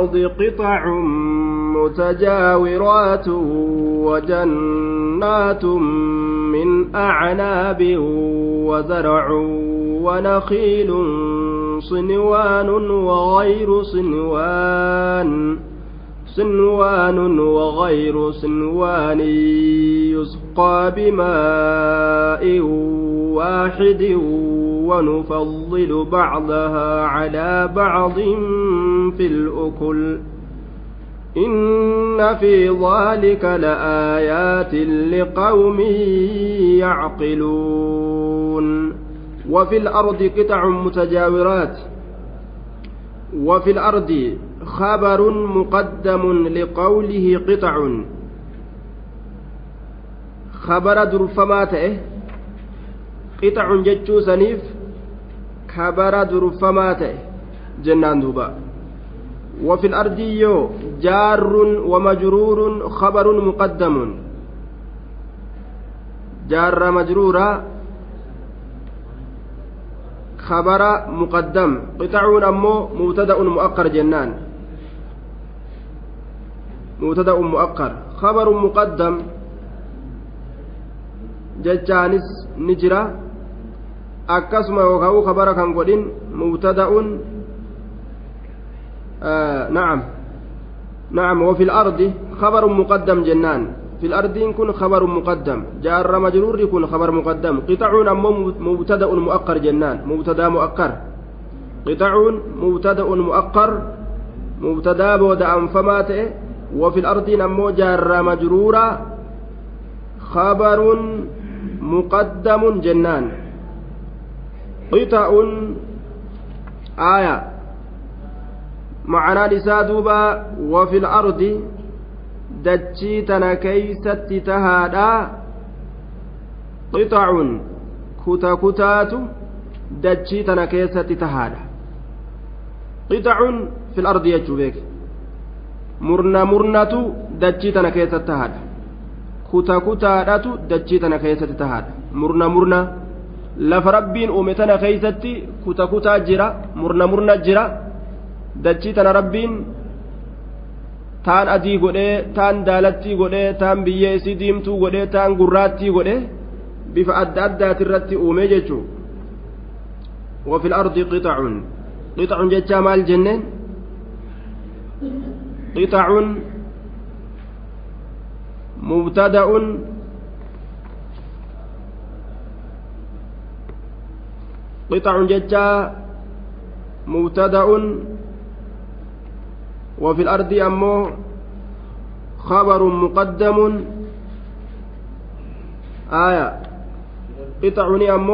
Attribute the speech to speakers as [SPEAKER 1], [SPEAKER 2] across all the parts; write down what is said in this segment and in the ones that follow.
[SPEAKER 1] قطع متجاورات وجنات من أعناب وزرع ونخيل صنوان وغير صنوان يسقى بماء واحد ونفضل بعضها على بعض في الأكل إن في ذلك لآيات لقوم يعقلون وفي الأرض قطع متجاورات وفي الأرض خبر مقدم لقوله قطع خبر درفماته قطع جتشو سنيف خبر درفماته جنان دوبا وفي الأرض جار ومجرور خبر مقدم جار مجرورا خبر مقدم قطع أمو مبتدأ مؤخر جنان مبتدأ مؤخر خبر مقدم ججانس نجرة أكسم وكاو خبر كان قدين مبتدأ نعم وفي الأرض خبر مقدم جنان في الأرض يكون خبر مقدم جار مجرور يكون خبر مقدم قطع أمو مبتدأ مؤخر جنان مبتدأ مؤخر قطع مبتدأ مؤخر مبتدأ بود أنفماته وفي الأرض أمو جار مجرورا خبر مقدم جنان قطع آية معنى لسادوبا وفي الأرض دجيتنا كيست تهادا قطع كتات دجيتنا كيست تهادا قطع في الأرض يجوبك مرنة دجيتنا كيست تهادا كتات دجيتنا كيست تهادا مرنة لفربين أمتنا كيست كتا جرا مرنة جرا دجيتنا ربين taan adii godhee taan daalattii godhee taan biyyee isii diimtuu godhee taan gurraattii godhee bifa adda addaati irratti uumee jechuu وفي الأرض قطع جتشا مال جنين قطع مبتدأ قطع جتشا مبتدأ وفي الأرض أمو خبر مقدم آية قطعني أمو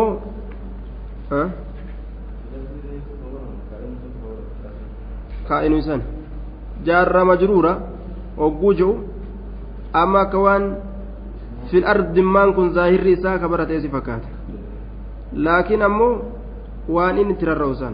[SPEAKER 1] كائن إنسان جار مجرورة وجوجو أما كوان في الأرض مان كن ظاهر رسا كبرت إيسي فكات لكن أمو وان إن ترى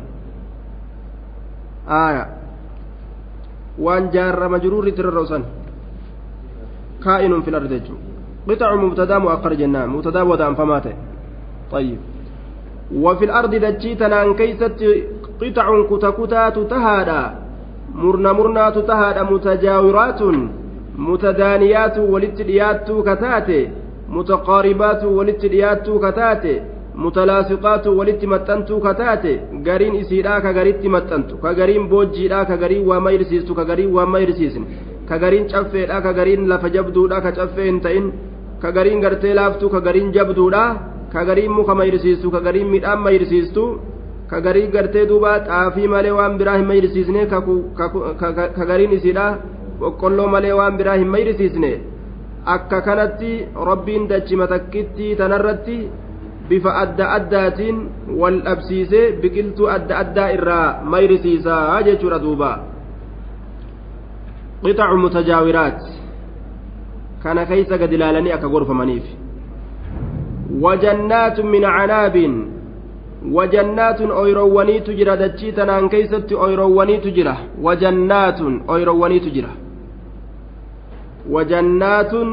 [SPEAKER 1] آية وان جار مجرور ترروسن كائن في الأرض قطع مبتدا مؤخر جنان مبتدا ودان فماته طيب وفي الأرض دجيتنا كيست قطع كتكتات تهادا مرنا تهادا متجاورات متدانيات ولتديات كتاتي متقاربات ولتديات كتاتي متلاصقات ولت متنتو كتاتي غارين اسيدا كغاريت متنتو كغارين بوجيدا كغارين وما يرسيستو كغارين وما يرسيسن كغارين چفيدا كغارين لفجبدودا كچفين تاين كغارين غرتي لافتو كغارين جبدودا كغارين مخما يرسيستو كغارين ميدام ما يرسيستو كغارين غرتي دوبا طافي مالي وان براهم ما يرسيسني كغارين اسيدا وقلو مالي وان براهم ما يرسيسني akka kanatti rabbiin dachima takkitti tanarratti bifa adda addaatiin wal dhabsiisee biqiltuu adda addaa irraa mayrisiisaa jechuudha duuba qixacu mutajaawiraat kana keeysa gad ilaalanii akka gorfamaniif wajannaatun min canaabin wajannaatun oyroowwaniitu jira dachii tanaan keeysatti oyroowwaniitu jira wajannaatun oyroowwaniitu jira wajannaatun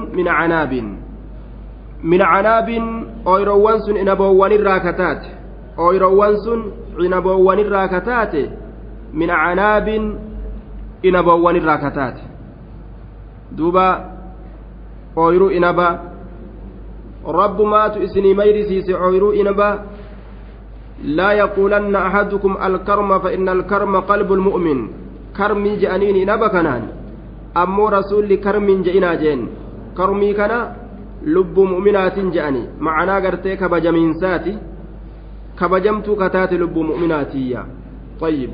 [SPEAKER 1] min canaabin oyroowwan sun inaboowwanirraa kataate oyroowwan sun inaboowwanirraa kataate min canaabin inabawwan irraa kataate duuba ooyiruu inabaa rabbumaatu isinii mayrisiise ooyiruu inabaa laa yaquulanna ahadukum alkarma fa inna alkarma qalbu lmu'min karmii je'aniin inaba kanaan ammoo rasuulli karmiin je'inaa jeen karmii kana lubbuu mu'minaatiin je'ani macanaa gartee kabajamiinsaati kabajamtuu kataate lubbuu mu'minaatiyya طيب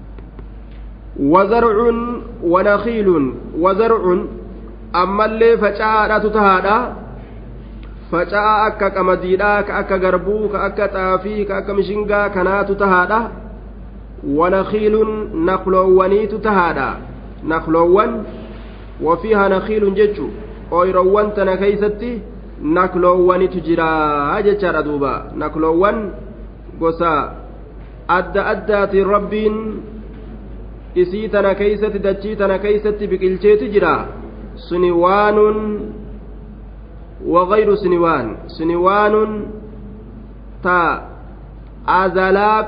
[SPEAKER 1] وزرع ونخيل وزرع أما اللي فجاء تتهادا فجاء أكا كمديدا كأكا غربو كأكا تافي كأكا مشنغا كنا تتهادا ونخيل نخلواني تتهادا نخلوان وفيها نخيل ججو أويروان تنكيستي نخلواني تجرا ججارة دوبا نخلوان قصا أدى أدى ربين isii tana keeysatti dachii tana keeysatti biqilcheeti jira siniwaanun wagayru siniwaan siniwaanun ta azalaa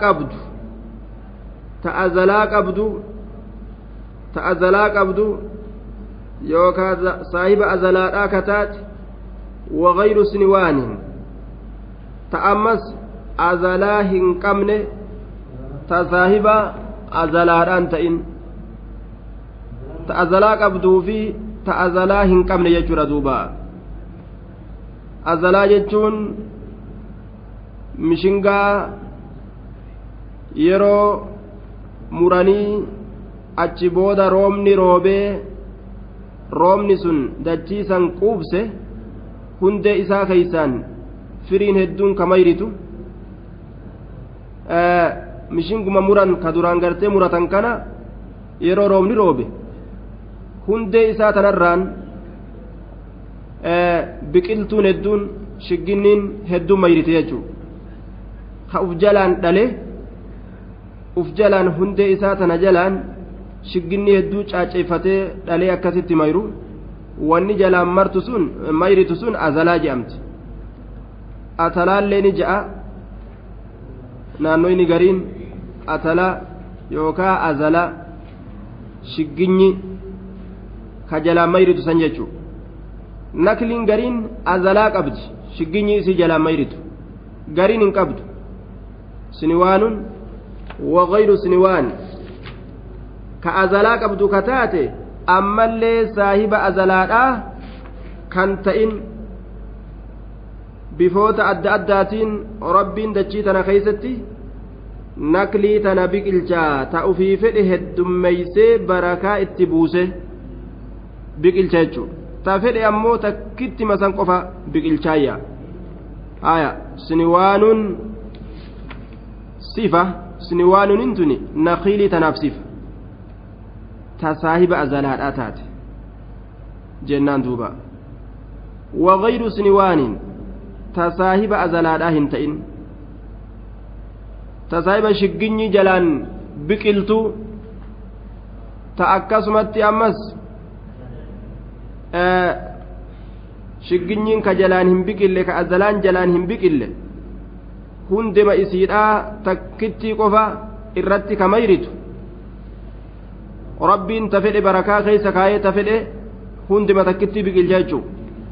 [SPEAKER 1] qabdu yookaa saahiba azalaadhaa kataati wagayru siniwaanin ta ammas azalaa hin qabne ta saahiba azalaadhaan ta'in ta azalaa qabduu fi ta azalaa hin qabne jechuudha duuba azalaa jechuun mishingaa yeroo muranii achi booda roobni roobee roobni sun dachiisan quubse hundee isaa keeysaan firiin hedduun kamayritu mishinguma muran ka duraan gartee muratan kana yeroo roobni roobe hundee isaa tanarraan biqiltuun hedduun shigginniin hedduun mayrite jechuu ka uf jalaan dhale uf jalaan hundee isaa tana jalaan shigginni hedduu caaceeffatee dhalee akkasitti mayru wanni jalaan martu sun mayritu sun azalaa je'amti atalaallee ni ja'a naannoo inni gariin atala yookaa azala shigginyi ka jalaan mayritu san jechuu nakliin gariin azalaa qabdi shigginyi isii jalaan mayritu gariin hin qabdu siniwaanun wagayru siniwaan ka azalaa qabdu ka taate ammallee saahiba azalaadhaa kan ta'in bifoota adda addaatiin rabbiin dachii tana keeysatti naklii tana biqilchaa ta ufii fedhe heddummeeysee barakaa itti buuse biqilcha jechuu ta fedhe ammoo takkitti masan qofa biqilchaayya aya siniwaanun sifa siniwaanun intuni nakiilii tanaaf sifa ta saahiba azalaadhaa taate jennaan duuba wagayru siniwaanin ta saahiba azalaadhaa hin ta'in ta saahiba shigginyi jalaan biqiltuu ta akkasumatti ammas shigginyiin ka jalaan hin biqille ka azalaan jalaan hin biqille hundema isiidhaa takkittii qofa irratti ka mayritu rabbiin ta fedhe barakaa keeysa kaayee ta fedhe hundema takkittii biqilcha jechuu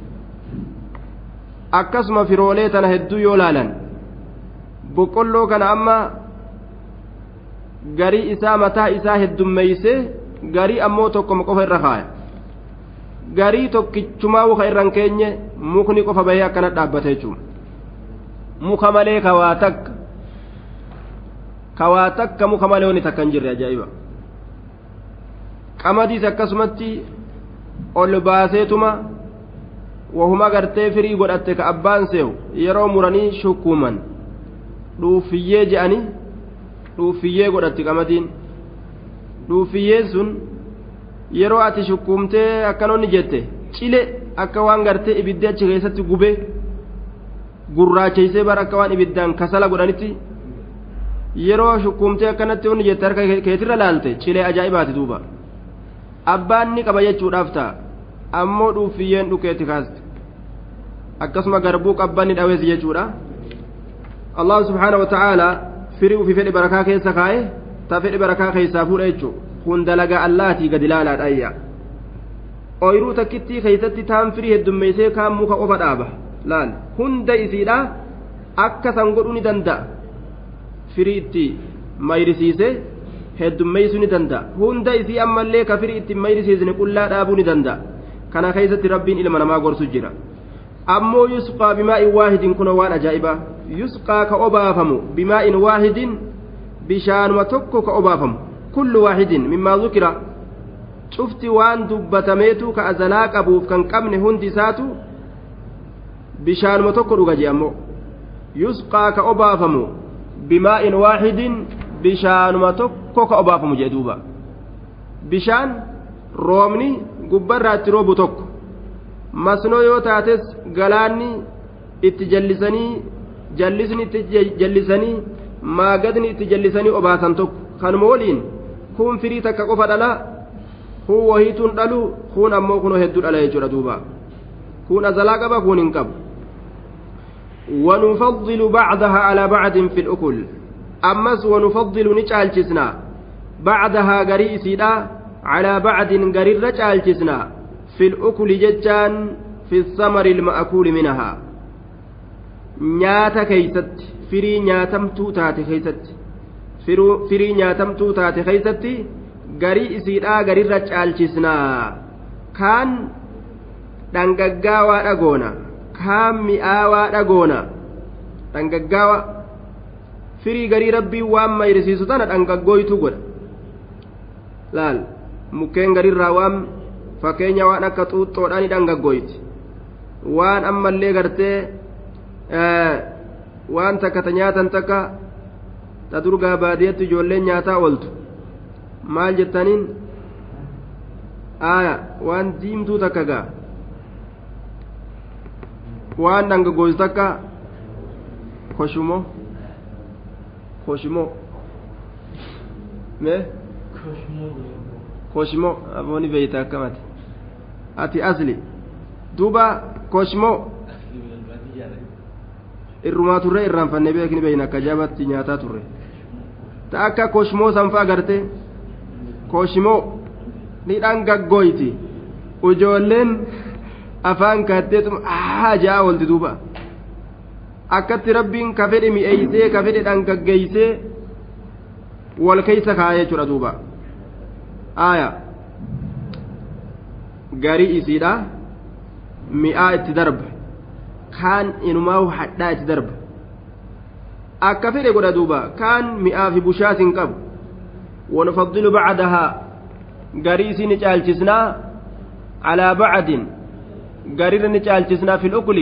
[SPEAKER 1] akkasuma firoolee tana hedduu yoo laalan boqqolloo kana amma garii isaa mataa isaa heddummeeyse garii ammoo tokkoma qofa irra kaaya garii tokkichumaa muka irran keenye mukni qofa bahee akkana dhaabbate jechuun muka malee kawaa takka muka malee wani takka hin jirre ajaa'iba qamadiis akkasumatti ol baaseetuma wahuma gartee firii godhatte ka abbaan seewu yeroo muranii shukkuuman dhuufiyyee je'anii dhuufiyyee godhatti qamadiin dhuufiyyeen sun yeroo ati shukkuumtee akkanonni jette cile akka waan gartee ibiddi achi keessatti gubee gurraacheysee bara akka waan ibiddaan kasala godhanitti yeroo shukkuumtee akkanatti onni jette harka keetirra laalte cilee ajaa'ibaati duuba abbaan ni qaba jechuudhaaf ta'a ammoo dhuufiyyeen dhukeetti kaaste akkasuma garbuu qabbanni dhawees jechuudha Allah subhaanahu wa ta'ala firii ufii fedhe barakaa keessa kaa'e ta fedhe barakaa keessaa fuudha jechuu kun dalaga Allaahtii gadi laalaadhaayya ooyiruu takkittii keessatti taan firii heddummeessee kaan muka qofa dhaaba laal hunda isiidha akka san godhuu ni danda'a firii itti mayrisiisee heddummeessuu ni danda'a hunda isii ammallee ka firii itti mayrisiisne qullaa dhaabuu ni danda'a kana keessatti rabbiin ilma namaa gorsu jira ammoo yusqaa bimaa'in waahidin kuna waan ajaa'ibaa yusqaa ka obaafamu bimaa'in waahidin bishaanuma tokko ka obaafamu kullu waahidin mimmaa zukira cufti waan dubbatameetu ka azalaa qabuuf kan qabne hundi isaatu bishaanuma tokko dhuga jee ammoo yusqaa ka obaafamu bimaa'in waahidin bishaanuma tokko ka obaafamu jee duuba bishaan roobni gubbarraatti roobu tokko masnoo yoo taates galaanni itti jallisanii jallisni itti jallisanii maagadni itti jallisanii obaasan tokko kanuma waliin kun firii takka qofa dhala kun wahiituun dhalu kun ammoo kunoo hedduu dhala jechuudha duuba kun azalaa qaba kun hin qabu ونفضل بعضها على بعض في الأكل أمس ونفضل نجالجسنا بعضها قريسنا على بعض قرير نجالجسنا في الأكل ججان في الثمر المأكول منها نياتا كيست فري نياتم توتات كيست فري نياتم توتات كيست قريسنا قرير نجالجسنا كان دنقاقاوا أقونا kaan mi'aawaa dhagoona dhangaggaawa firii garii rabbii waan mayrisiisu tana dhangaggooytu godha laal mukkeen gariirraa waan fakkeenya waan akka xuuxxoodhaani dhangaggooyti waan ammallee gartee waan takka ta nyaatan takka ta durgaa baadiyatti ijoolleen nyaataa ooltu maal jettaniin waan diimtuu takka gaa waan dhangaggooytu takka koshimoo mee koshimoo abooni beeyta akkamati ati asli duuba koshimoo irrumaa turre irraanfanne beekni beeyna akka jaabatti nyaataa turre ta akka koshimoo sanfaa garte koshimoo ni dhangaggooyti ijoolleen afaan kaatteetum jaa olti duuba akkatti rabbiin ka fedhe mi'eeysee ka fedhe dhangaggeeysee wal keeysa kaa'ee jechuudha duuba garii isiidha mi'aa itti darba kaan inumaa hadhaa itti darba akka fedhe godha duuba kaan mi'aa fi bushaas hin qabu wanufaddilu bacdahaa garii isii ni caalchisnaa calaa bacdin gariirra ni caalchisnaa fil ukli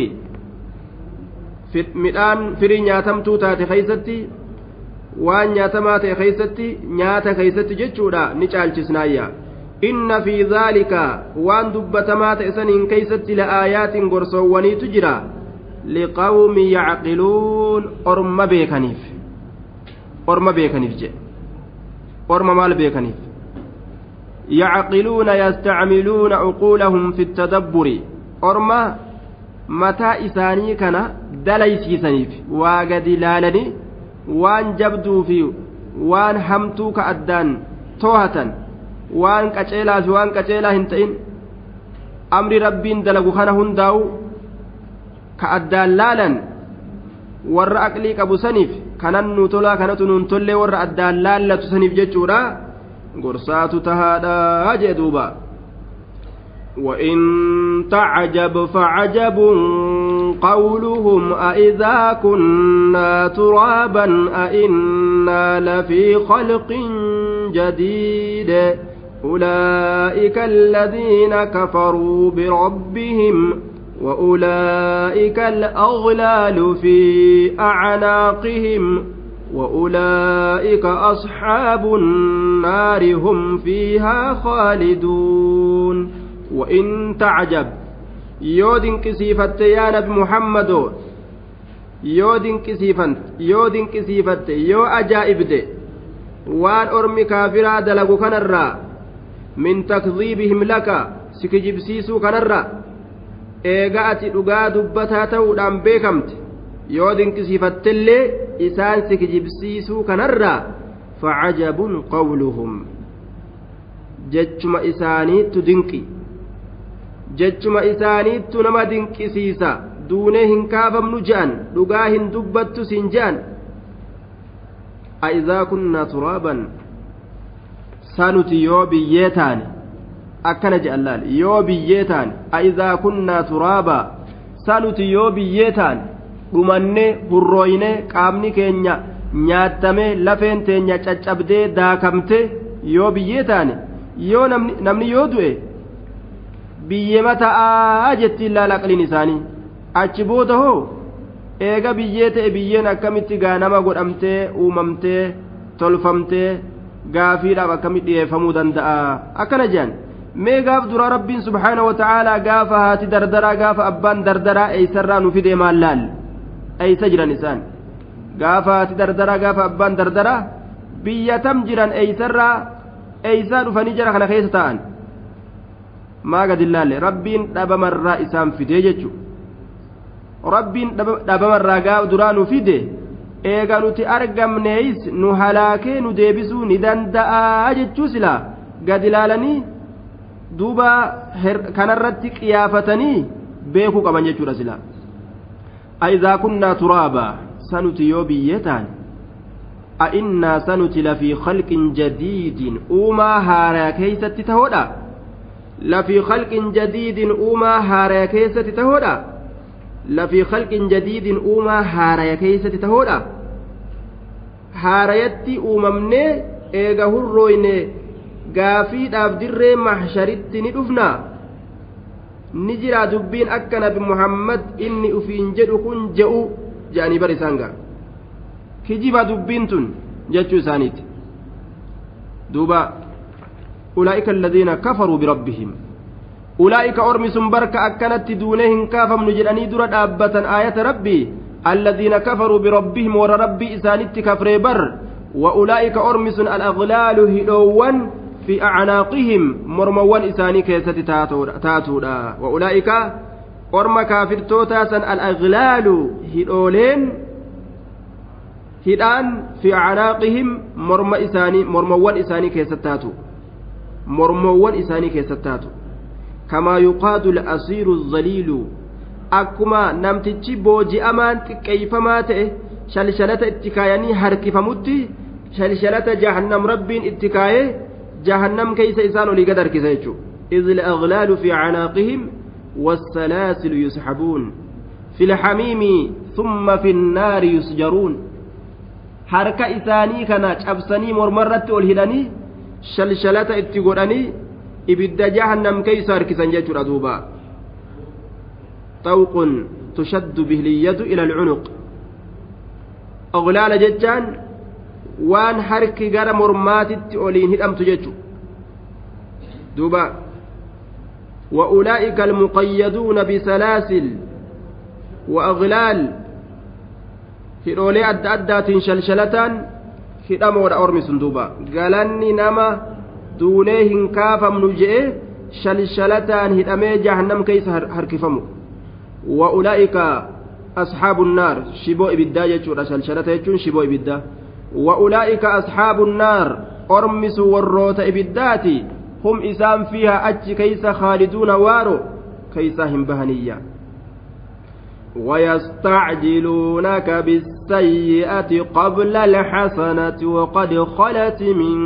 [SPEAKER 1] midhaan firii nyaatamtuu taate keeysatti waan nyaatamaa ta'e keeysatti nyaata keeysatti jechuudha ni caalchisnaayya inna fi dhaalika waan dubbatamaa ta'e saniin keeysatti la'aayaatin gorsoowwaniitu jira liqawmi yacqiluun orma beekaniif jedhe orma maal beekaniif yacqiluuna yastacmiluuna cuquulahum fi التدبر orma mataa isaanii kana dalaysiisaniif waa gadi laalanii waan jabduu fi waan hamtuu ka addaan toohatan waan qaceelaa fi waan qaceelaa hin ta'in amri rabbiin dalagu kana hundaa'u ka addaan laalan warra aqlii qabu saniif kanan nu tolaa kanatu nuun tollee warra addaan laallatu saniif jechuudha gorsaatu tahaadhaa jee duuba وإن تعجب فعجب قولهم أإذا كنا ترابا أإنا لفي خلق جديد أولئك الذين كفروا بربهم وأولئك الأغلال في أعناقهم وأولئك أصحاب النار هم فيها خالدون وإن تعجب يودن كسيفت يا نبي محمد يودن كسيفت يو أجائب دي وان أرمي كافرا دلقو كنرا من تكذيبهم لك سكجب سيسو كنرا إيغاتي لغا دبتا تودان بيكمت يودن كسيفت اللي إسان سكجب سيسو كنرا فعجب قولهم jechuma isaaniittu dinqi jechuma isaaniittu nama dinqisiisa duunee hin kaafamnu je'an dhugaa hin dubbattu siin je'an aizaa kunnaa turaaban sanuti yoo biyyee taane akkana je'an laal yoo biyyee taane aizaa kunnaa turaaba sanuti yoo biyyee taane dhumannee hurrooynee qaamni keenya nyaattamee lafeen teenya caccabdee daakamte yoo biyyee taane yoo namni yoo du'e biyyee mata'aa jettiin laala aqliin isaanii achi booda hoo eega biyyee ta'e biyyeen akkamitti gaanama godhamtee uumamtee tolfamtee gaafiidhaaf akkamitti dhiyeeffamuu danda'a akkana jedhan mee gaaf dura rabbiin subhaana wa ta'aalaa gaafa haati dardaraa gaafa abbaan dardaraa eeysarraa nu fidee maal laal eeysa jiran isaan gaafa haati dardaraa gaafa abbaan dardaraa biyya tam jiran eeysarraa eeysaa dhufanii jara kana keessa ta'an maa gad ilaalle rabbiin dhabamarraa isaan fidee jechu rabbiin dhabamarraa gaaf duraa nu fide eega nuti argamneeyis nu halaakee nu deebisuu ni danda'aa jechuu silaa gad ilaalanii duuba kanarratti qiyaafatanii beekuu qaban jechuudha silaa aizaa kunnaa turaaba sanuti yoo biyyee taane a'innaa sanuti lafii khalqin jadiidin uumaa haaraa keeysatti tahoodha lafii khalqin jadiidin uumaa haaraa keessatti tahoodha lafii khalqin jadiidin uumaa haaraa keessatti tahoodha haarayatti uumamnee eega hurrooyne gaafiidhaaf dirree mahsharitti ni dhufna ni jira dubbiin akka nabi muhammad inni ufiin jedhu kun je'u je'anii bar isaan gaa kijiba dubbiin tun jechuu isaaniiti duuba ulaa'ika alladhiina kafaruu birabbihim ulaa'ika ormi sun barka akkanatti duunee hin kaafamnu jedhanii dura dhaabbatan aayata rabbii alladhiina kafaruu birabbihim warra rabbii isaanitti kafree bar wa ulaa'ika ormi sun al-aghlaalu hidhoowwan fi acnaaqihim mormawwan isaanii keessatti taatuudha wa ulaa'ika orma kaafirtootaa san al-aghlaalu hidhooleen hidhaan fi acnaaqihim mormawwan isaanii keessatti taatu mormawwan isaanii keessatti taatu kamaa yuqaadu al-asiiru az-zaliilu akkuma namtichi booji'amaan xiqqeeyfamaa ta'e shalshalata itti kaayanii harkifamutti shalshalata jahannam rabbiin itti kaayee jahannam keeysa isaan olii gad harkisa jechuudha idh al-aghlaalu fi acnaaqihim والسلاسل يسحبون في الحميم ثم في النار يسجرون harka isaanii kana cabsanii mormarratti ol hidhanii shalshalata itti godhanii ibidda jahannam keeysa harkisan jechuudha duuba xawqun tushaddu bihi liyyadu ila alcunuq aglaala jechaan waan harki gara mormaatitti oliin hidhamtu jechu duuba وأولئك المقيدون بسلاسل وأغلال hidhoolee adda addaatiin shalshalataan hidhamoodha ormi sun duuba galanni nama duunee hin kaafamnu je'e shalshalataan hidhamee jahannam keeysa harkifamu wa ulaa'ika ashaabu nnaar shiboo ibiddaa jechuudha shalshalata jechuun shiboo ibiddaa wa ulaa'ika ashaabu nnaar ormi sun warroota ibiddaati hum isaan fiihaa achi keeysa khaaliduuna waaro keeysaa hin bahaniyya ويستعجلونك بالسيئة قبل الحسنة وقد خلت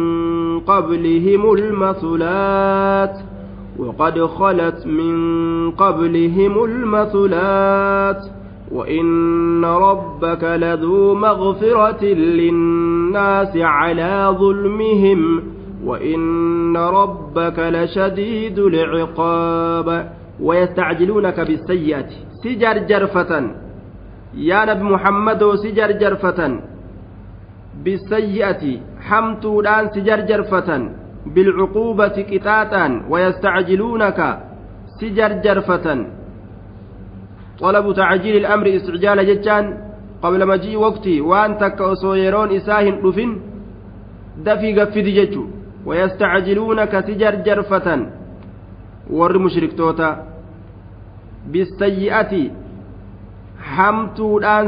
[SPEAKER 1] من قبلهم المثلات وإن ربك لذو مغفرة للناس على ظلمهم وإن ربك لشديد العقاب ويستعجلونك بالسيئة سجر جرفة يا نبي محمد سجر جرفة بالسيئة حمتودان سجر جرفة بالعقوبة قطاطا ويستعجلونك سجر جرفة طلب تعجيل الأمر استعجال جتان قبل مجيء وقتي وأنت كأسويرون إساهن رفن دفي قفد جتو ويستعجلونك سجر جرفة ور مشرك توتا بالسيئة حمتودان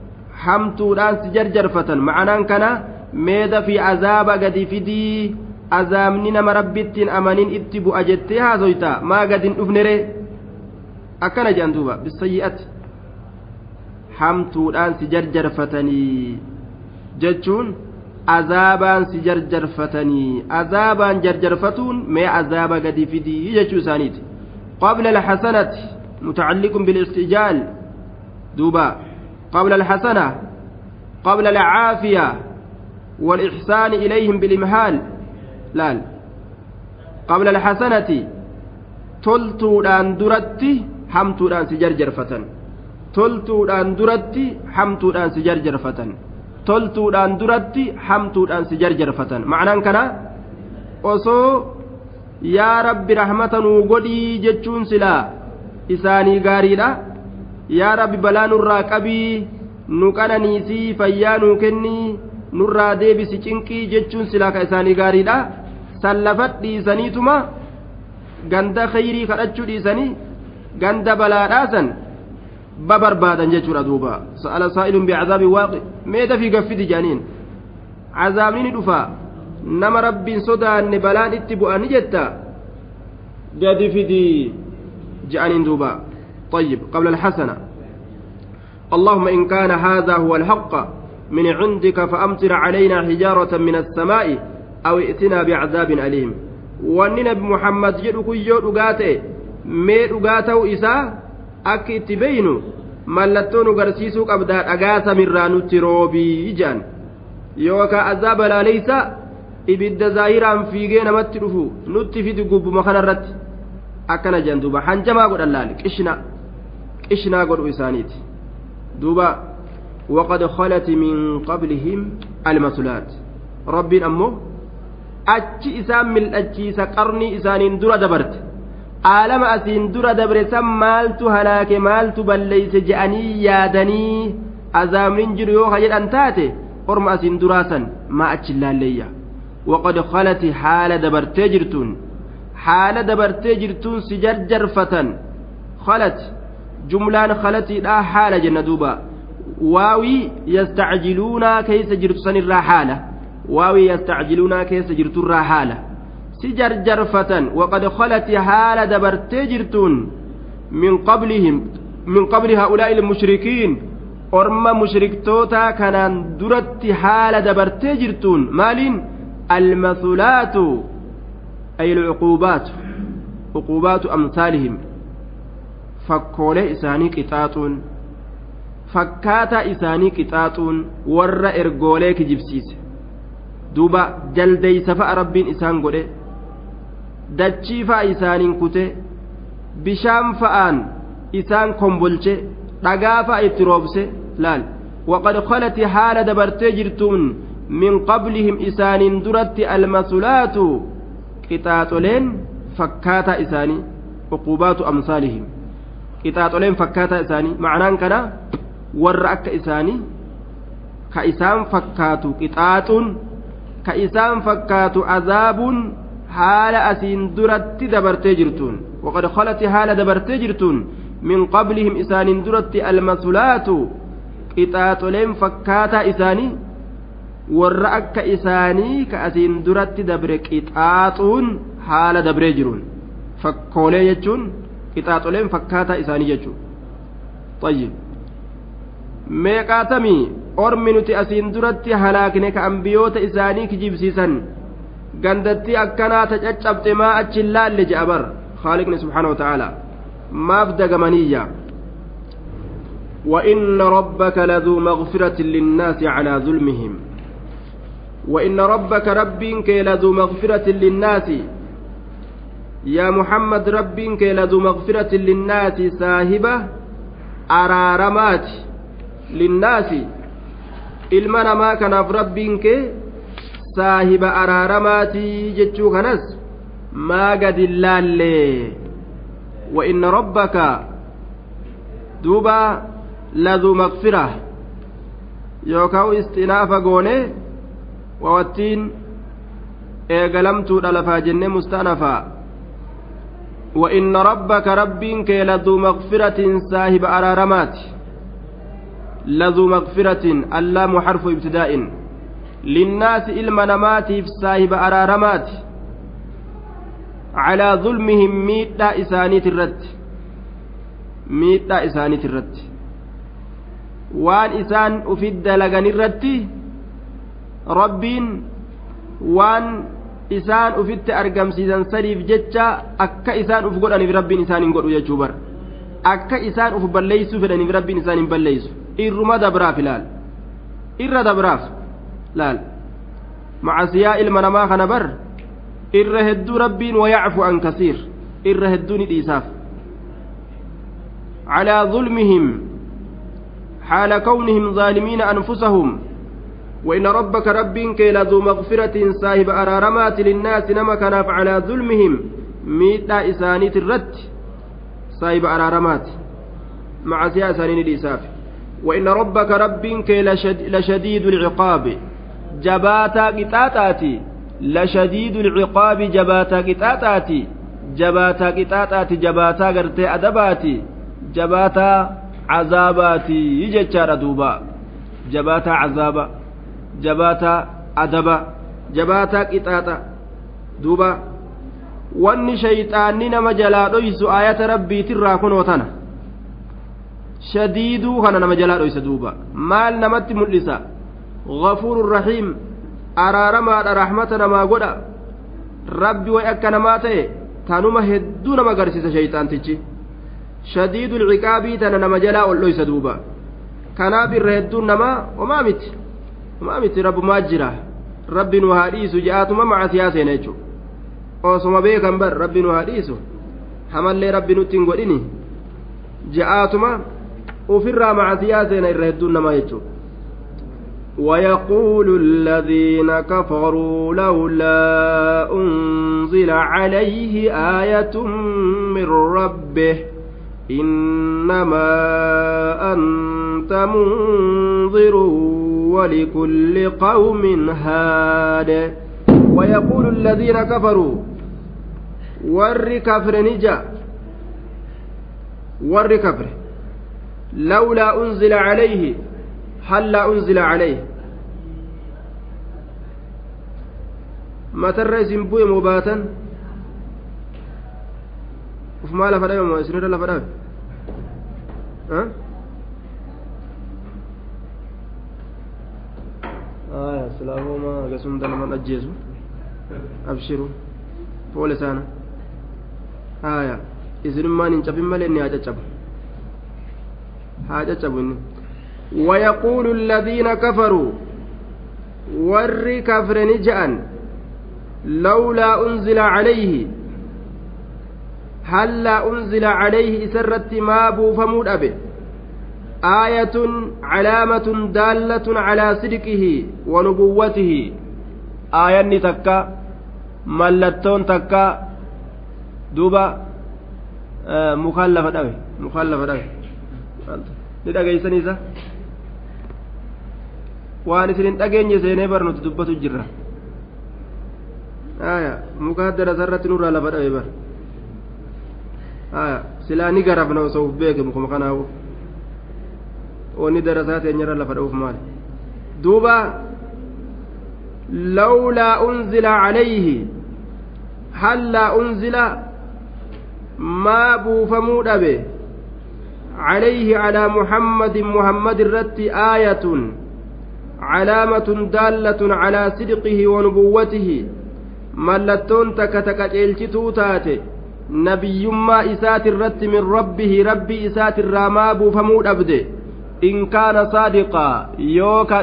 [SPEAKER 1] سجر جرفة معنى كان ميدا في عذاب قد فدي azaabni nama rabbittiin amanin itti bu'a jettee haasoyta maa gadin dhufnere akkana jedhan duuba bisayyi'ati hamtuudhaan si jarjarfatanii jechuun azaabaan si jarjarfatanii azaabaan jarjarfatuun mee azaaba gadi fidii jechuu isaaniiti qabla alhasanati mutacalliqun bilistijaal duuba qabla alhasana qabla alcaafiya والإحسان إليهم بالإمهال لا قبل الحسنة تلتودان درتي حمتودان سجرجر فتن تلتودان درتي حمتودان سجرجر فتن تلتودان درتي حمتودان سجرجر فتن معنى كنا أصو يا رب رحمة وقدي جتشون سلا إساني غاريدا يا رب بلان الراكبي نكنا نيسي فيانو كني nurraa deebisi cinqii jechuun silaa ka isaanii gaariidha sallafat dhiisaniituma ganda khayrii kadhachuu dhiisanii ganda balaadhaasan babarbaadan jechuudha duuba sa'ala saa'ilun bi'azaabi waaqi meeta fi gaffiti jaaniin azaabni ni dhufa nama rabbiin sodaanne balaan itti bu'ani jetta gadi fidii ja'aniin duuba طيب قبل الحسنة اللهم إن كان هذا هو الحق من عندك فأمطر علينا حجارة من السماء أو ائتنا بعذاب أليم وأننا بمحمد جدك يود أغاته ميد أغاته إساء أكي تبينوا ملتون غرسيسوك أبدان أغاثة من رانو تروبي جان يوكا عذاب لا ليس إبدا زاهرا في جينا مترفو نتفي دقوب مخانا الرد أكنا جان دوبا حنجما قد اللالك إشنا قد إسانيت دوبا وقد خلت من قبلهم المثلات رب أمه أتش إسام من أتش سقرني إسان درا دبرت عالم أسين درا دبرت مالت هلاك مالت بل ليس جأني يادني أزامن جريو خجل أنتاتي أرم أسين دراسا ما أتش اللالية وقد خلت حال دبرت جرتون حال دبرت جرتون سجرجر فتن خلت جملان خلت لا حال جندوبا واوي يستعجلون كيس جرت سن الرحالة واوي يستعجلون كيس جرت الرحالة سجر جرفة وقد خلت حال دبرت جرتون من قبل هؤلاء المشركين أرم مشرك توتا كان درت حال دبرت جرتون مالين المثلات أي العقوبات عقوبات أمثالهم فكولي إساني قطاطون fakkaataa isaanii qixaaxuun warra ergoolee kijibsiise duuba jaldeeysa fa'a rabbiin isaan godhe dachii fa'a isaaniin kute bishaan fa'aan isaan kombolche dhagaa fa'a itti roobse laal waqad khalati haala dabartee jirtuun min qablihim isaaniin duratti almasulaatu qixaaxoleen fakkaataa isaanii uqubaatu amsaalihim qixaaxoleen fakkaataa isaanii ma'anaan kana warra akka isaanii ka isaan fakkaatu qixaaxuun ka isaan fakkaatu azaabuun haala asiin duratti dabartee jirtuun waqad khalati haala dabartee jirtuun min qablihim isaaniin duratti almasulaatu qixaaxoleen fakkaataa isaanii warra akka isaanii ka asiin duratti dabre qixaaxuun haala dabree jiruun fakkoolee jechuun qixaaxoleen fakkaataa isaanii jechuun طيب meeqaatamii ormi nuti asiin duratti halaakne ka ambiyoota isaanii kijibsiisan gandatti akkanaa ta caccabxe maa achi laalle je'a bar خالقنا سبحانه وتعالى ما فدقمنية وإن ربك لذو مغفرة للناس على ظلمهم وإن ربك ربك لذو مغفرة للناس يا محمد ربك لذو مغفرة للناس ساهبة أرارمات للناس ilmana maa kanaaf rabbiin kee saahiba araaramaatii jechuu kanas maa gadi laalle wa inna rabbaka duuba laduu maqfira yookaan istinaafa goone wawattiin eegalamtuudha lafaa jenne mustaanafaa wa inna rabbaka rabbiin kee laduu maqfiratin saahiba araaramaati لذو مغفرة اللام حرف ابتداء للناس إلما نماتي في صاحب أرارمات على ظلمهم ميتا إسانيت الرد وان إسان أفد لغن الرد ربين وان إسان أفد أرقم سيزان سريف جتشا أكا إسان أفقود أني في ربين إسان انقود يجوبر أكا إسان أفبالليسو فدني في ربين إسان انبالليسو إرما دبراف لال إر دبراف لال مع سياء المنما خنبر إر هدو ربين ويعفو عن كثير إر هدوني الإساف على ظلمهم حال كونهم ظالمين أنفسهم وإن ربك ربك لذو مغفرة صاحب أرارمات للناس نمكنا على ظلمهم ميتا إسانيت الرد صاحب أرارمات مع سياء سنين الإساف وإن ربك ربك لشديد العقاب جباتا قطاتاتي لشديد العقاب جباتا قطاتاتي جباتا غرتي أدباتي جباتا عذاباتي يجتشار دوبا جباتا عذابا جباتا أدبا جباتا قطاتا دوبا واني شيطاني نما جلا دويس آية ربي ترى كنوتنا شديدو كان نما جلا دويس دوبا مال نمت ملسا غفور الرحيم أرارما رحمتنا ما قدا ربي ويأكنا ماتي تانوما هدو نما قرسيس شيطان تجي شديد العقاب تنا نما جلا ولويس دوبا كنا بالرهدو نما وما مت رب ماجرة رب وحديث جاءتما مع سياسة نجو وصما بيكم بر رب وحديث حمل لي رب نتين قديني جاءتما وفر مع سياسة الرهدو نما يجو ويقول الذين كفروا لولا أنزل عليه آية من ربه إنما أنت منذر ولكل قوم هاد ويقول الذين كفروا ور كفر نجا ور كفر لولا أنزل عليه هل لا أنزل عليه متى الرئيسين بوي مباتا وفما لا فدايا ما يسنر لا فدايا ها سلامو ما قسم دل من أجيزو أبشروا بولسانا إذن ما ننشف مالي حاجة شبني ويقول الذين كفروا ور كفر نجأ لولا أنزل عليه هل لا أنزل عليه سرت ما بوفمود أبي آية علامة دالة على صدقه ونبوته آية تكا ملتون تكا دوبا مخالفة أبي ni dhageeysan isa waan isin dhageenye seenee barnuti dubbatu jirra muka darasa irratti nurraa lafa dhabe bar silaa ni garafna osoo uf beeke mukuma kanaawu onni darasaa teenyarra lafa dha'uuf maali duuba lawlaa unzila calayhi hallaa unzila maa buufamuu dhabe عليه على محمد الرت آية علامة دالة على صدقه ونبوته ملتون تكتكتلتو تاتي نبي ما إسات الرت من ربه ربي إسات الراماب فمود أبدي إن كان صادقا يوكا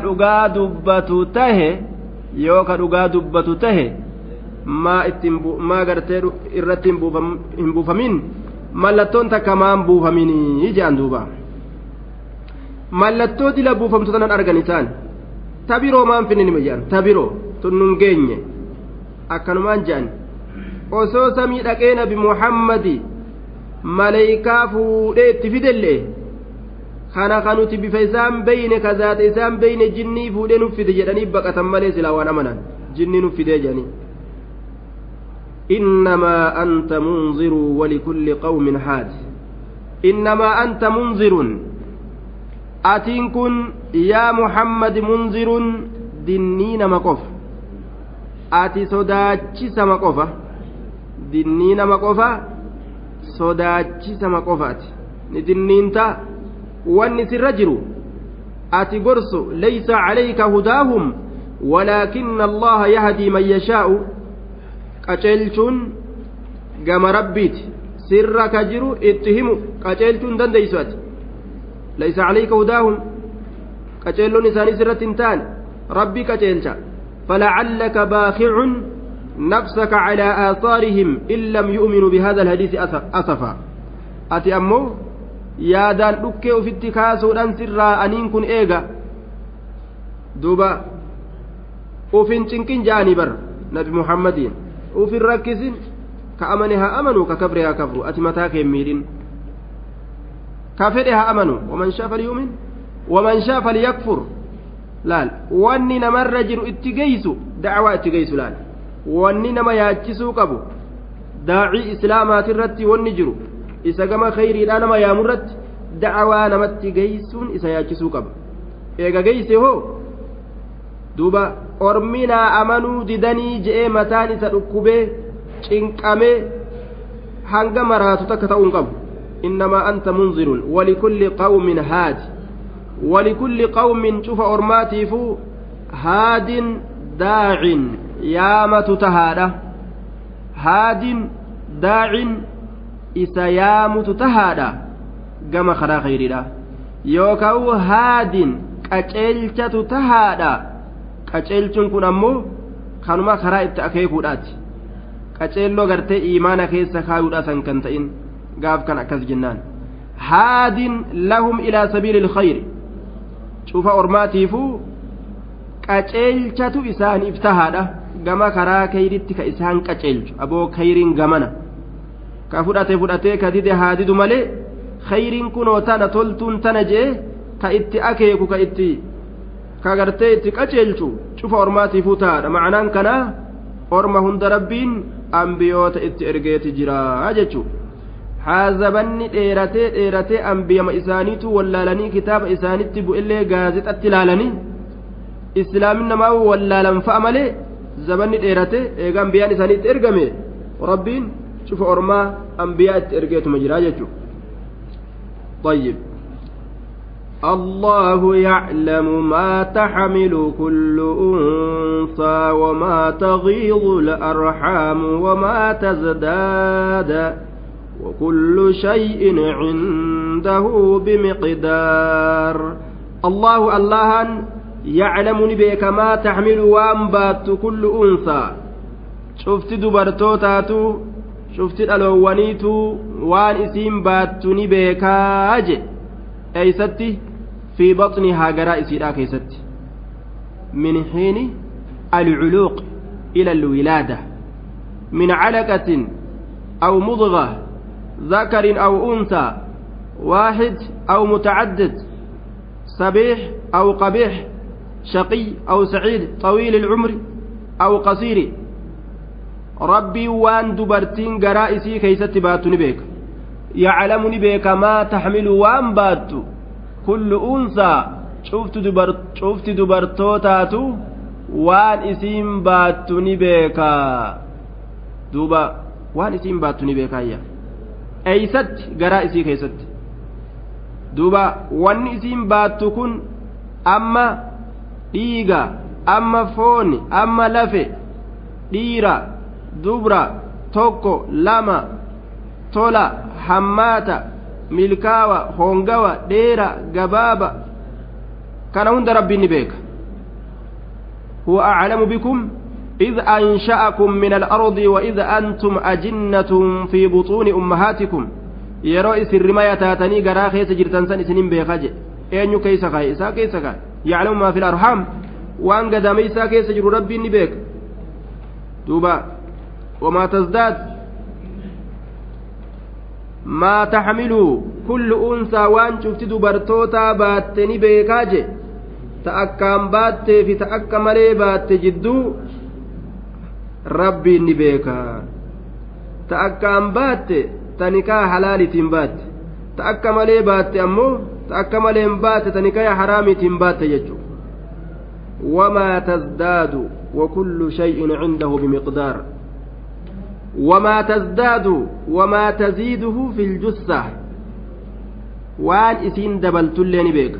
[SPEAKER 1] دقا دبتو ما قرتي الرت إنبوفمين mallattoon takka maan buufaminii jedhan duuba mallattoo dila buufamtu tanan argan isaan tabiroo maan finnima jedhan tabiroo tunnun geenye akkanumaan jedhan osoo samii dhaqee nabi muhammadi maleeykaa fuudhee itti fidellee kana kanuti bifa isaan beyne kazaata isaan beyne jinnii fuudhee nuffide jedhanii baqatan malee silaa waan amanan jinnii nuffidee jedhanii إنما أنت منذر ولكل قوم هاد إنما أنت منذر أتنكن يا محمد منذر dinniina maqofa ati sodaachisa maqofa dinniina maqofa sodaachisa maqofaati ni dinniinta wanni sirra jiru ati gorsu laysa calayka hudaahum walaakinna allaha yahdii man yashaa'u qaceelchuun gama rabbiiti sirra ka jiru itti himu qaceelchuun dandeeysu ati laysa calayka hudaahum qaceelloon isaanii sirratti hin taane rabbii qaceelcha falacallaka baakicun نفسك على آثارهم إن لم يؤمنوا بهذا الحديث أسفا أتي أمو يا دان دكي وفي اتكاس ودان سرا أنين كن إيغا دوبا وفين تنكين جاني بر نبي محمدين وفي الركزين كأمنها أمنوا ككبرها كفروا أتي متاك يميرين كافرها أمنوا ومن شاء فليؤمن ومن شاء فليكفر لا واني نمر رجل اتقيسوا دعوة اتقيسوا لا wanni nama yaachisuu qabu daacii islaamaati irratti wanni jiru isa gama khayriidhaa nama yaamu irratti da'awaa namatti geeysuun isa yaachisuu qaba eega geeyse hoo duuba orminaa amanuu didanii je'ee mataan isa dhukkubee cinqamee hanga maraatu takka ta'uun qabu innamaa anta munzirun walikulli qawmin haadi walikulli qawmin cufa ormaatiifuu haadin daacin yaamatu tahaadha haadin daacin isa yaamutu tahaadha gama karaa khayriidha yookaan haadin qaceelchatu tahaadha qaceelchuun kun ammoo kanuma karaa itti akeekuudhaati qaceelloo gartee iimaana keessa kaayuudha san kan ta'in gaaf kan akkas jennaan haadin lahum ilaa sabiilil khayri cufa ormaatiifuu qaceelchatu isaaniif tahaadha gama karaa kayritti ka isaan qaceelchu aboo kayriin gamana ka fudhatee ka dide haadidu malee khayriin kunoo tana toltuun tana jee ka itti akeeku ka itti ka gartee itti qaceelchu cufa ormaatiifuu tahaadha ma'anaan kanaa orma hunda rabbiin ambiyoota itti ergeeti jira jechuu haazabanni dheeratee ambiyama isaaniitu wallaalanii kitaaba isaanitti bu'ellee gaazexatti ilaalanii islaamin namaa wallaalan fa'a malee zabanni dheerate eega ambiyaan isaaniitti ergame rabbiin cufa ormaa ambiyaa itti ergeetuma jira jechuudha. طيب الله يعلم ما تحمل كل أنثى وما تغيض الأرحام وما تزداد وكل شيء عنده بمقدار الله يعلمني بك ما تحمل وانبات كل أنثى شفت دبرتوتاتو شفت الألوانيتو وان اسم باتني بك أجي أي ستي في بطنها قراء سيراك أي ستي من حين العلوق إلى الولادة من علقة أو مضغة ذكر أو أنثى واحد أو متعدد صبيح أو قبيح شقي أو سعيد طويل العمر أو قصير ربي وان دبرتين قرائسي كيست باتني بك يعلمني بك ما تحمل وان بات كل أنثى شفت دبرتوتاتو وان اسم باتني بك دوبا وان اسم باتني بك يا أيست قرائسي كيست دوبا وان اسم باتكن أما dhiiga amma fooni amma lafe dhiira dubra tokko lama tola hammaata milkaawa hongawa dheera gabaaba kana hunda rabbiin ni beeka huwa a'lamu bikum إذ أنشأكم من الأرض وإذ أنتم أجنة في بطون أمهاتكم يرى سرما يتاتني غرا خيس جرتان سن سنين بيخاجه أين كيس خاي إسا كيس خاي يعلم ما في الأرحام وأن قدام إسا كيس جر ربي نبيك توبا وما تزداد ما تحمل كل أنثى وأن شفت دبرتوتا باتني بيكاجه تأكام بات في تأكام لي بات جدو ربي نبيكا تأكام بات تنكا حلال تنبات تأكام لي بات أمو تأكام لي بات تنكا حرامي تنبات يجو وما تزداد وكل شيء عنده بمقدار وما تزداد وما تزيده في الجثة وان اسين دبلت اللين بيك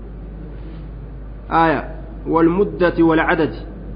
[SPEAKER 1] آية والمدة والعدد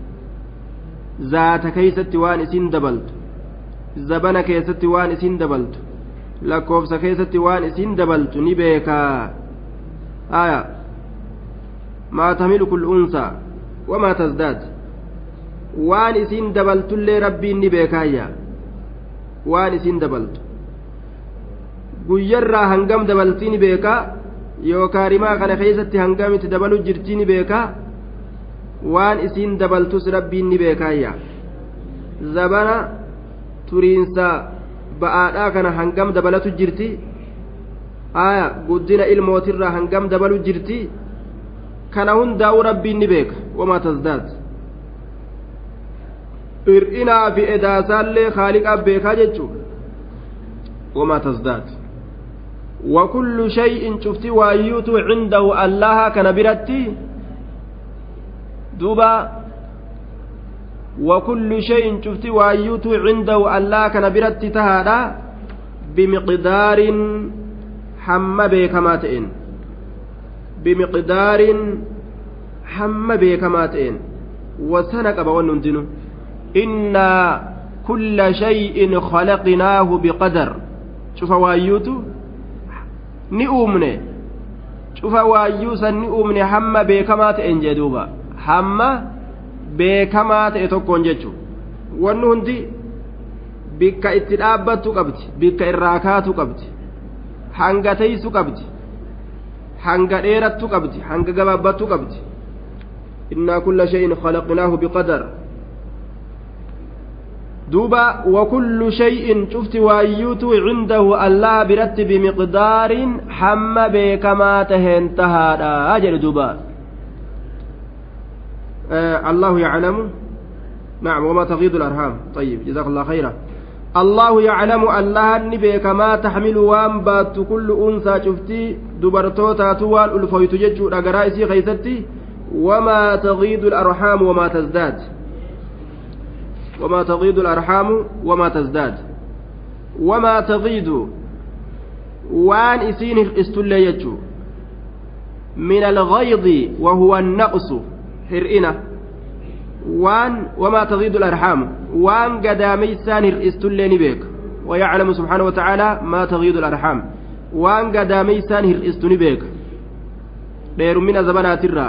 [SPEAKER 1] ذات كيست وان اسين دبلت زبن كيست وان اسين دبلت لكوفس كيست وان اسين دبلت نبيكا آية ما تميل كل أنثى وما تزداد وان اسين دبلت اللي ربي نبيكايا وان اسين دبلت guyyarraa hangam dabaltiin beekaa yookaan rimaa kana keessatti hangamitti dabaluu jirtiin beekaa waan isiin dabaltus rabbiin ni beekaayya zabana turiinsa ba'aadhaa kana hangam dabalatu jirti aya guddina ilmootirraa hangam dabaluu jirti kana hundaa'u rabbiin ni beeka wamaa tasdaad ir'inaa fi edaasaallee khaaliqaaf beekaa jechuudha wamaa tasdaad وكل شيء شفتي وايوت عنده الله كان برتي دوبا وكل شيء شفتي وايوت عنده الله كان برتي تهادا بمقدار حم بكماتين بمقدار حم بكماتين وسنك بون دينو إنا كل شيء خلقناه بقدر شوف وايوتو ni uumne cufa waayyuu san ni uumne hamma beekamaa ta'een jee duuba hamma beekamaa ta'e tokkoon jechu wanni hundi bikka itti dhaabbattu qabdi bikka irraa kaatu qabdi hanga teessu qabdi hanga dheerattu qabdi hanga gabaabbattu qabdi innaa kulla shay'in khalaqnaahu biqadar دوبا وكل شيء شفت وايوتو عنده الله برت بمقدار حم بكما تهنتها أجل دوبا الله يعلم نعم وما تغيض الأرحام طيب جزاك الله خيرا الله يعلم الله النبي كما تحمل وانبات كل أنثى شفتي دبرتوتا توال ألفويت ججو رقرائسي خيستي وما تغيض الأرحام وما تزداد وما تغيض الأرحام وما تزداد وما تغيض وان إسين استليتشو من الغيض وهو النقص هرئنا وان وما تغيض الأرحام وان قدامي سانر استليني بيك ويعلم سبحانه وتعالى ما تغيض الأرحام وان قدامي سانر استني بيك دير من زمانات الرا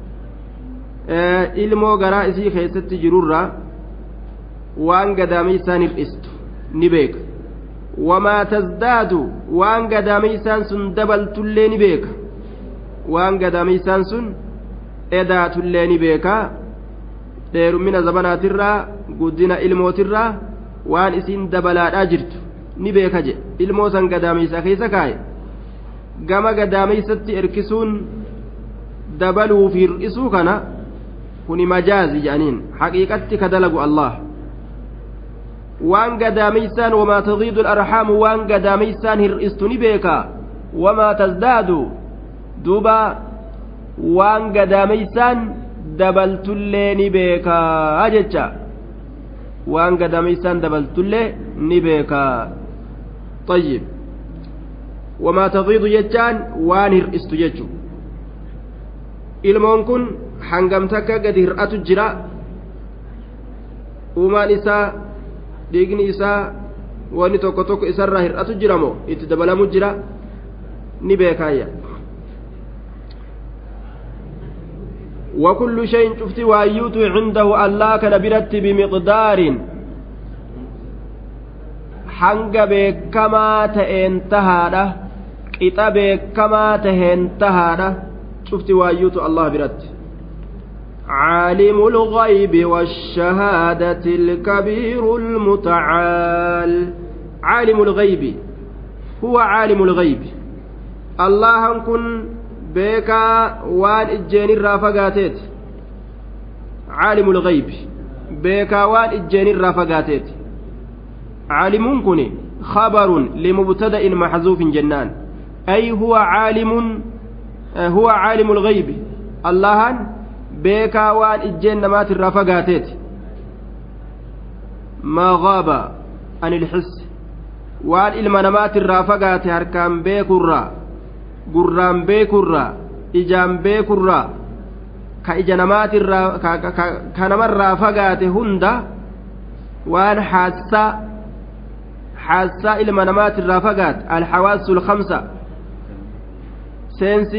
[SPEAKER 1] ilmoo garaa isii keessatti jirurraa waan gadaameysaan hir'istu ni beeka wamaa tazdaadu waan gadaameysaan sun dabaltullee ni beeka waan gadaameysaan sun edaatullee ni beeka dheerummina zabanaatirraa guddina ilmootirraa waan isiin dabalaadhaa jirtu ni beeka jedhe ilmoo san gadaameysaa keessa kaaye gama gadaameysatti erkisuun dabaluu fi hir'isuu kana kuni majaazi jedhaniin haqiiqatti ka dalagu Allah waan gadaameysaan wamaa tagiidu al-arhaamu waan gadaameysaan hir'istu ni beeka wamaa tazdaadu duuba waan gadaameysaan dabaltullee ni beeka jecha waan gadaameysaan dabaltullee ni beeka طيب wamaa tagiidu jechaan waan hir'istu jechu ilmoon kun hangam takka gadi hir'atu jira uumaan isaa dhiigni isaa wanni tokko tokko isarraa hir'atu jira moo itti dabalamu jira ni beekaayya وكل شيء شفت وايوت عنده الله كان برت بمقدار حنق بكما تنتهى قطع بكما تنتهى شفت وايوت الله برت عالم الغيب والشهادة الكبير المتعال عالم الغيب هو عالم الغيب الله كن بيكا وان اجين الرافقاتيت عالم الغيب بيكا وان اجين الرافقاتيت عالم كن خبر لمبتدأ محذوف جنان أي هو عالم الغيب الله beekaa waan ijjeen namaatirraa fagaateeti maa gaaba anil hissi waan ilma namaatirraa fagaate harkaan beekurraa gurraan beekurraa ijaan beekurraa ka ija namaatirraa ka namarraa fagaate hunda waan haassaa ilma namaatirraa fagaate alhawaasul khamsa seensi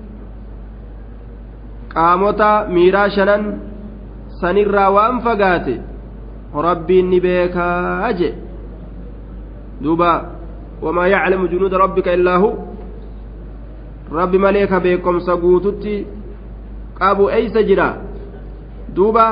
[SPEAKER 1] qaamota miiraa shanan sanirraa waan fagaate rabbiin ni beekaa je duuba wamaa yaclamu junuuda rabbika illaa hu rabbi malee ka beekomsa guututti qabu eeysa jira duuba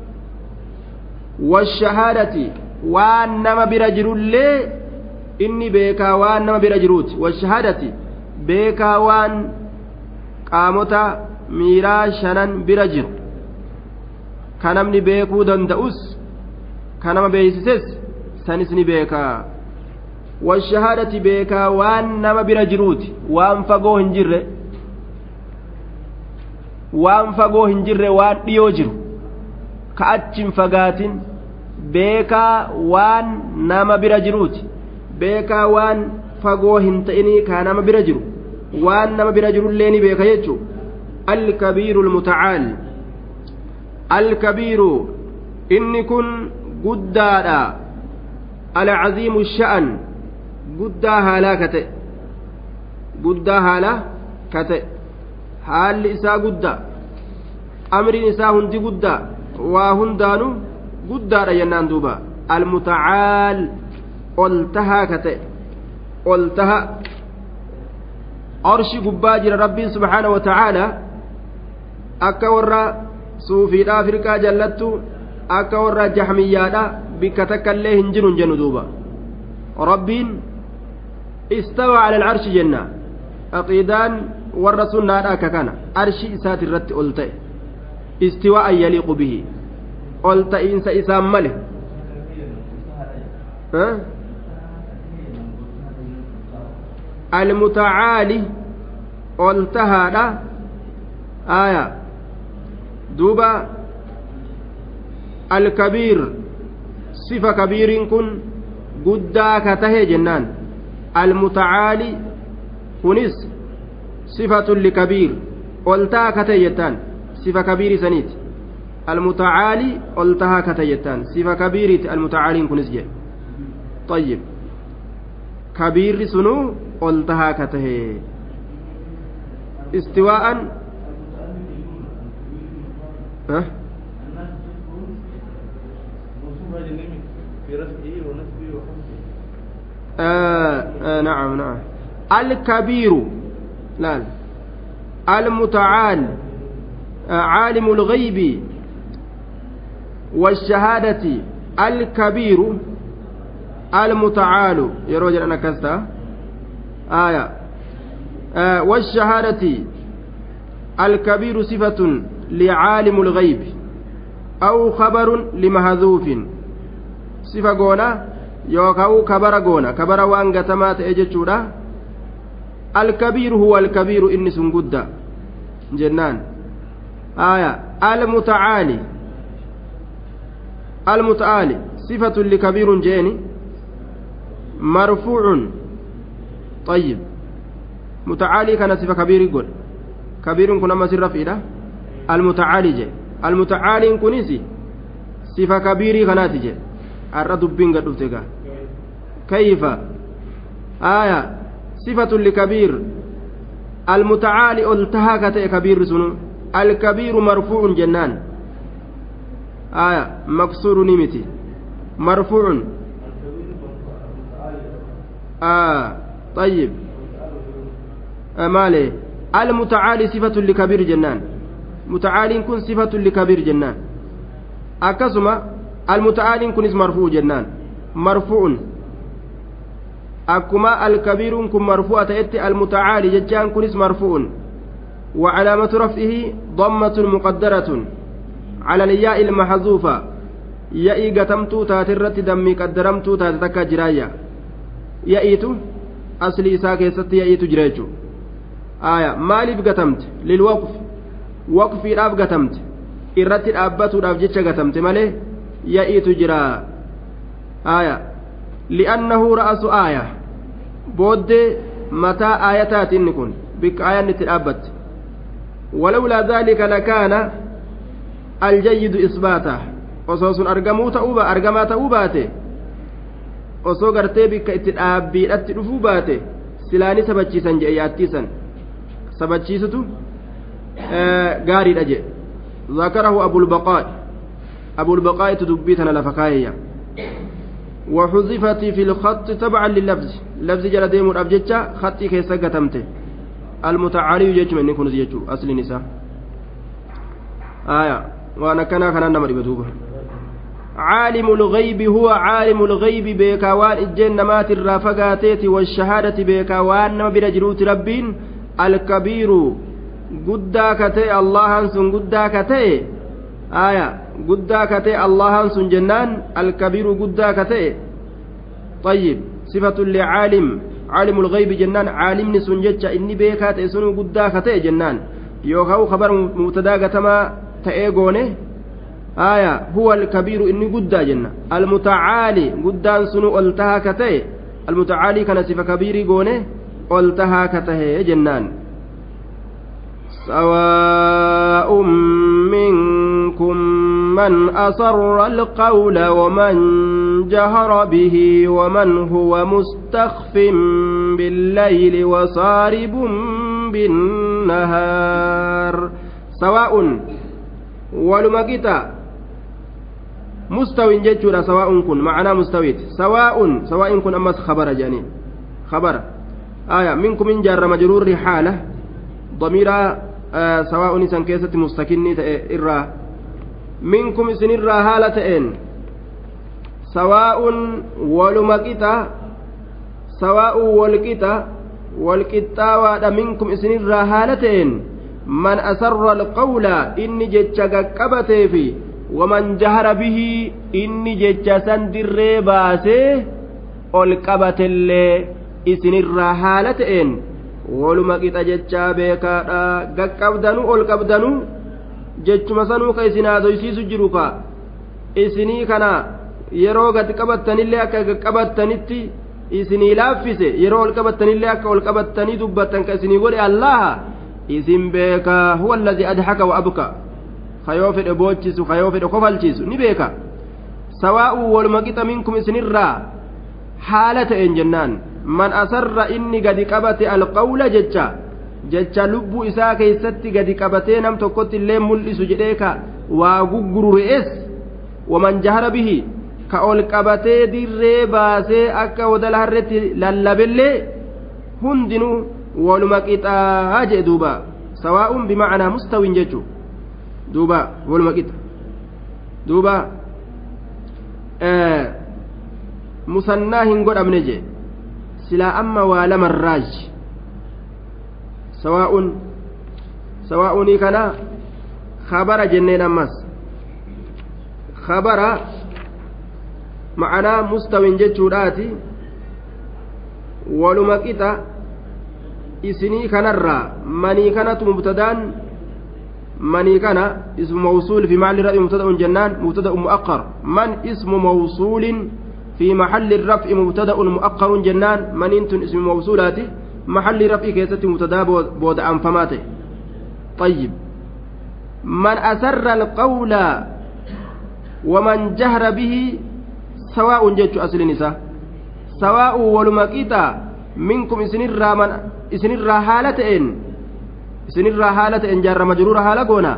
[SPEAKER 1] washahaadati waan nama bira jirullee inni beekaa waan nama bira jiruuti washahaadati beekaa waan qaamota miiraa shanan bira jiru ka namni beekuu danda'us ka nama beeysises sanis ni beekaa washahaadati beekaa waan nama bira jiruuti waan fagoo hin jirre waan dhiyoo jiru ka achin fagaatin beekaa waan nama bira jiruuti beekaa waan fagoo hin ta'inii ka nama bira jiru waan nama bira jirullee ni beeka jechuu alkabiiru almutacaal alkabiiru inni kun guddaadha alcaziimu sha'an guddaa haalaa kate haalli isaa guddaa amriin isaa hundi guddaa waa hundaanu guddaadha jennaan duuba almutacaal ol tahaa kate ol taha arshi gubbaa jira rabbiin subhaanahu wa ta'aala akka warra suufiidhaa firqaa jallattu akka warra jahmiyyaadha bikka takkaillee hin jirun jennu duuba rabbiin istawaa ala alcarshi jenna aqiidaan warra sunnaadha akka kana arshi isaati irratti ol ta'e istiwaa'an yaliiqu bihi ol ta'iinsa isaan male almutacaali ol tahaadha aya duuba alkabiir sifa kabiiriin kun guddaa ka tahe jennaan almutacaali kunis sifatun likabiir ol taha ka tahe jettaan sifa kabiiri saniiti almutacaali ol taha ka tahe jettaan sifa kabiiriiti almutacaaliin kunis jedhe طيب كبير سنو قلتها كته استواء نعم الكبير لا المتعال عالم الغيب والشهادة الكبير المتعال يروج أنا كستا آية والشهادة الكبير صفة لعالم الغيب أو خبر لمحذوف صفة قونا يوكاو كبر قونا كبر وانغتمات اجتشورا الكبير هو الكبير إنس قد جنان آية المتعالي صفة لكبير جيني مرفوع طيب متعالي كان صفة كبير يقول كبير كنا ما سر في المتعالي جي المتعالي كنيسي صفة كبير كانت جي الرد بين قد كيف آية صفة لكبير المتعالي التهاكت كبير سنو الكبير مرفوع جنان آية مكسور نمتي مرفوع طيب مالي المتعالي صفة لكبير جنان متعالي كن صفة لكبير جنان أكسما المتعالي كن اسم مرفوع جنان مرفوع أكما الكبير كن مرفوع تأتي المتعالي ججان كن اسم مرفوع وعلامة رفعه ضمة مقدرة على الياء المحذوفة يأي قتمتو تاترت دمي قدرمتو تاتتكا جرايا يأيتو أصلي ساكي ست يأيتو جريجو آية مالف قتمت للوقف وقفي راف قتمت irratti dhaabbatuudhaaf jecha gatamte malee ya'iitu jira aaya li'annahu ra'asu aaya booddee mataa aayataati inni kun bikka aayanni itti dhaabbatte walawlaa dhaalika lakaana aljayyidu isbaata osoo sun argamaa ta'uu baate osoo gartee bikka itti dhaabbiidhatti dhufuu baate silaani sabachiisan jedhe yaattiisan sabachiisutu gaariidha jedhe ذكره أبو البقاء تدبيتنا لفكاية وحذفت في الخط تبعا لللفظ لفظ جلدين الأبجدة خطي كيسا قتمته المتعالي يجب أن يكون زيجو أصل النساء آية وأنا كان نمر بدوبة عالم الغيب هو عالم الغيب بيكاوان الجنمات الرافقاتيت والشهادة بيكاوان نما برجلوت ربين الكبير guddaa katee allahan sun guddaa katee aya guddaa katee allahan sun jennaan alkabiiru guddaa katee طيب صفة لعالم عالم الغيب جنان عالمني سن جتشا إني بيكا تأي سنو قدا كتأي جنان يوكاو خبر مبتدا كتما تأيغوني آية هو الكبير إني قدا جنة المتعالي قدان سنو قلتها كتأي المتعالي كان صفة كبيري قوني قلتها كتأي جنان سواء منكم من أسر القول ومن جهر به ومن هو مستخف بالليل وصارب بالنهار سواء ولمكتا مستوى جدّنا سواء كن معنا مستويت سواء كن أمس خبر جاني خبر آية منكم من جار مجرور حالة ضمير سواء إنسان كيسة مستكني إرّا منكم إسن إرّا هالتين سواء ولمكتا سواء والكتا وعد منكم إسن إرّا هالتين من أسر القول إني جتشك كبتي في ومن جهر به إني جتشسن درّي باسي والكبت اللي إسن إرّا هالتين waluma qixa jechaa beekaadha gaqqabdanuu ol qabdanuu jechuma sanuu ka isin haasoysiisu jiru ka isinii kana yeroo gad qabattanillee akka gaqqabattanitti isinii laaffise yeroo ol qabattanillee akka ol qabattanii dubbattan ka isinii godhe allaha isin beekaa huwa alladhi adhaka wa abka kayoo fedhe boochisu kayoo fedhe kofalchiisu ni beeka sawaa'u waluma qixa minkum isinirraa haala ta'een jennaan man asarra inni gadi qabate alqawla jecha lubbuu isaa keeysatti gadi qabatee nam tokkotti illee mul'isu jedhee ka waa guggurure'es waman jahara bihi ka ol qabatee dirree baasee akka wadala harretti lallabellee hundinuu waluma qixaa jee duuba sawaa'un bimacnaa mustawin jechuu duuba waluma qixa duuba musannaa hin godhamne jee silaa amma waa lamarraaj sawaa'unii kana khabara jenneen ammas khabara ma'anaa mustawin jechuudhaati waluma qixa isinii kanarraa manii kanatu mubtadaan manii kana ismu mawsuul fi maxalli raf'i mubtada'un jennaan mubtada'un mu'aqqar man ismu mawsuulin في محل الرفع مبتدأ مؤخر جنان من انتن اسم موصولات محل رفع كيسة مبتدأ بود أنفماته طيب من أسر القول ومن جهر به سواء جيتش أصل النساء سواء ولمكيتا منكم إسن الرحالة إن جار مجرور حالقونا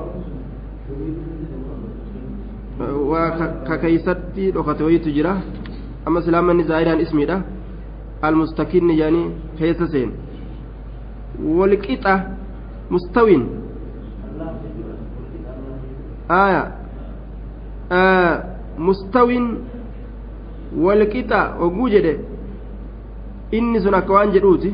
[SPEAKER 1] وككيستي لغتوي تجرى أما سلام النزائران اسمي ده المستكين يعني كيسسين والكئة مستوين مستوين والكئة وجوجده إني سنكوان جروتي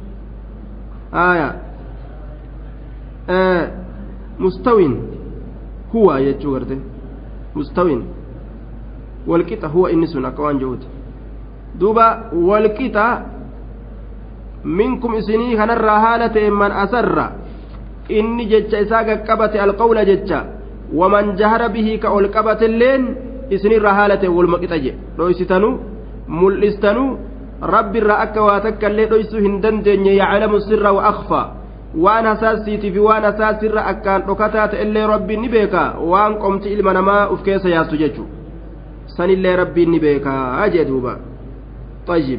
[SPEAKER 1] مستوين هو يجورته مستوين والكتا هو إنس أكوان جود دوبا والكتا منكم إسني هنر هالة من أسر إني جتش إساق كبت القول جتش waman jahara bihi ka ol qabatilleen isinirra haalate waluma qixaje dhoysitanu mul'istanu rabbirra akka waa takkallee dhoysuu hin dandeenye ya'lamu sirra wa akhfa waan hasaasiitii fi waan hasaasirra akkaan dhokataa ta'ellee rabbiin ni beeka waan qomti ilma namaa uf keessa yaastu jechu sanillee rabbiin ni beeka jee duuba طيب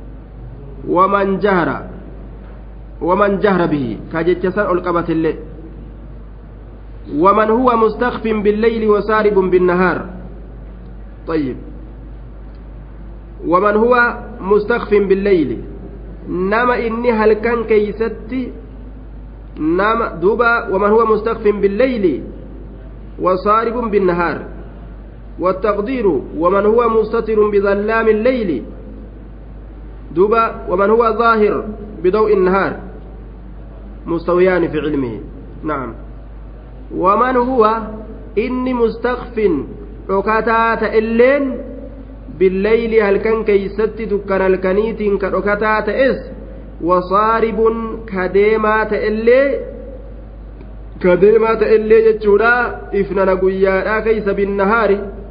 [SPEAKER 1] ومن جهر به كجتسر القبة الليل ومن هو مستخف بالليل وسارب بالنهار طيب ومن هو مستخف بالليل نما إني هل كان كيستي نما دوبا ومن هو مستخف بالليل وسارب بالنهار والتقدير ومن هو مستتر بظلام الليل دوبا ومن هو ظاهر بضوء النهار مستويان في علمه نعم ومن هو إني مستخف ركاتات اللين بالليل هل كان كيست دكان الكنيت كركاتات إس وصارب كديمات اللي جتشورا إفنان قيا كيس بالنهار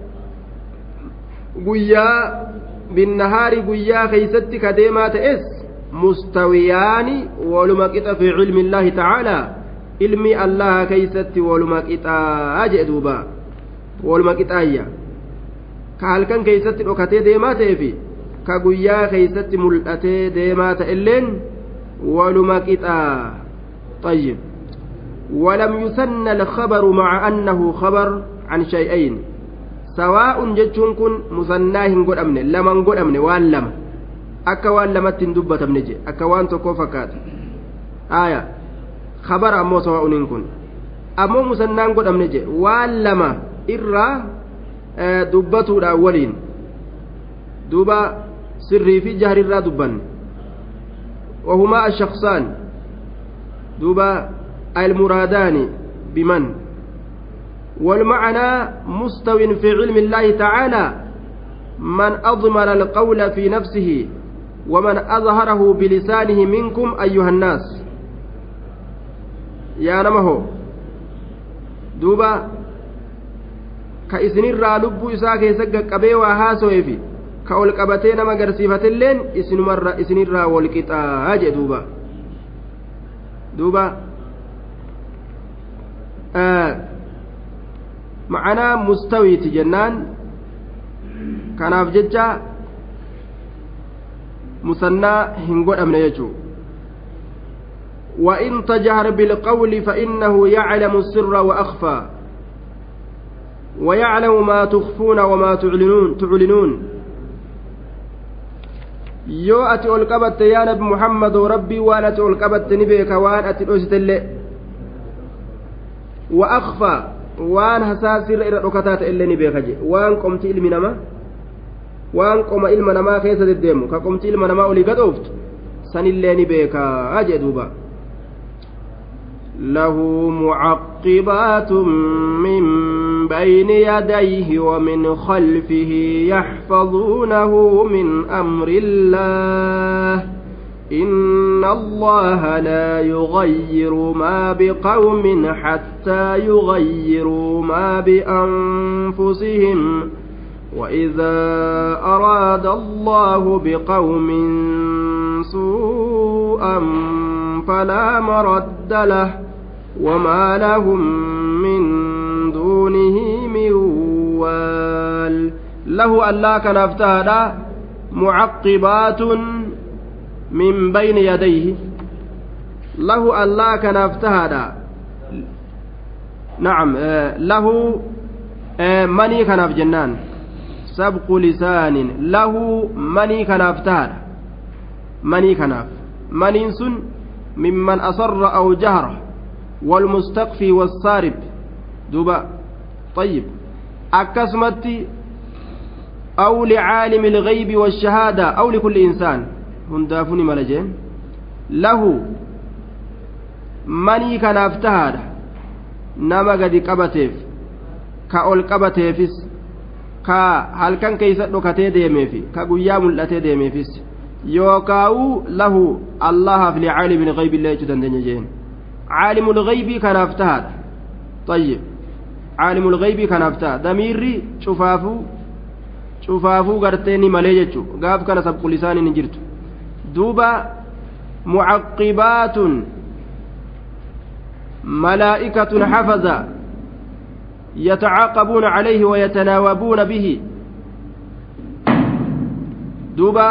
[SPEAKER 1] قيا كيست كديمات إس مستويان ولمكت في علم الله تعالى علمي الله كيست ولمكت أجدوبا ولمكت آية كهالكن كيست ركتي ديمات في كقيا كيست ملأتي ديمات إلين ولمكت طيب ولم يثنى الخبر مع أنه خبر عن شيئين سواء جتشون كن مثناه قد أمن لمن قد أمن وان akka waan lamatti hin dubbatamne je akka waan tokkoo fakkaata aya khabara ammoo sawaa'uniin kun ammoo musannaan godhamne je waan lama irraa dubbatuudhaan waliin duuba sirrii fi jahrirraa dubbanne wahumaa ashaqsaan duuba almuraadaani biman والمعنى مستو في علم الله تعالى من أضمر القول في نفسه ومن أظهره بلسانه منكم أيها الناس يا نمه دوبا كإسن الرالب إساك يسقى قبي وهاسوه في كأول قبتين مقرسيفة اللين إسن الرا والكتاج دوبا معنا مستوي تجنان kanaaf jecha musannaa hin godhamne jechuu وإن تجهر بالقول فإنه يعلم السر وأخفى ويعلم ما تخفون وما تعلنون yoo ati ol qabatte yaa nabi muhammad rabbii waan ati ol qabatte ni beeka waan ati dhoysitellee wa akhfa waan hasaasirra irra dhokataa ta'ellee ni beeka je waan qomti ilmi namaa waan qoma ilma namaa keessa deddeemu ka qomti ilma namaa olii gadhooftu sanillee ni beekaa jee duuba له معقبات من بين يديه ومن خلفه يحفظونه من أمر الله إن الله لا يغير ما بقوم حتى يغيروا ما بأنفسهم وإذا أراد الله بقوم سوءا فلا مرد له وما لهم من دونه من وال له الله كان افتهد معقبات من بين يديه له الله كان افتهد نعم له مني كان في جنان سبق لسان له مني كان افتهد مني كناف منين سن ممن أصر أو جهر والمستقفي والصارب دوبا طيب أكسمتي أو لعالم الغيب والشهادة أو لكل إنسان هندافني ملجين له مني كناف تهاد نما قد قبتيف كأول قبتيفس كهل كان كيسد كتي ديميفي كقيام الأتي ديميفس يوكاو له الله في عالم الغيب الله جدًا دنيجين عالم الغيب كان افتهد طيب عالم الغيب كان أفتا دميري شفافو قرتيني مليجتشو قاف كان سبق لساني نجرت دوبا معقبات ملائكة حفظة يتعاقبون عليه ويتناوبون به دوبا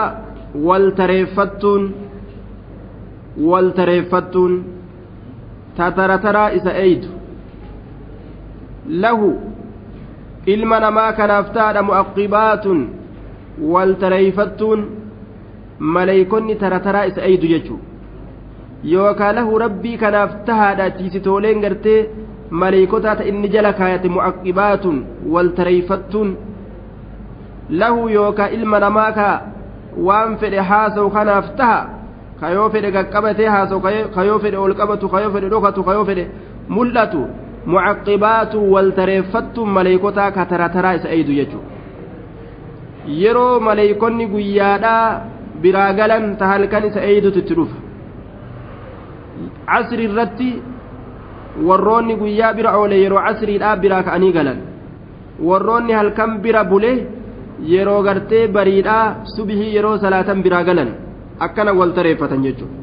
[SPEAKER 1] والتريفتون تترترى إسا أيد له ilma namaa kanaaftaadha mu'aqqibaatun wal tareeyfattuun maleeykonni tarataraa isa eeydu jechuu yookaan lahu rabbii kanaaf tahaadha tiisitooleen gartee maleeykotaa ta inni jala kaayate mu'aqqibaatun wal tareeyfattuun lahu yookaan ilma namaa ka waan fedhe haasawu kanaaf taha kayoo fedhe qaqqabatee haasawu kayoo fedhe ol qabatu kayoo fedhe dhokatu kayoo fedhe mul'atu معقبات والتريفت ملائكتا كترترا إسأيدو يجو يرو ملائكوني قيادا براغلا تهلكن إسأيدو تتروف عصر الرتي warroonni guyyaa bira oole yeroo casriidhaa biraa ka'anii galan warroonni halkan bira bule yeroo gartee bariidhaa subihii yeroo salaatan biraa galan akkana wal tareeffatan jechuudha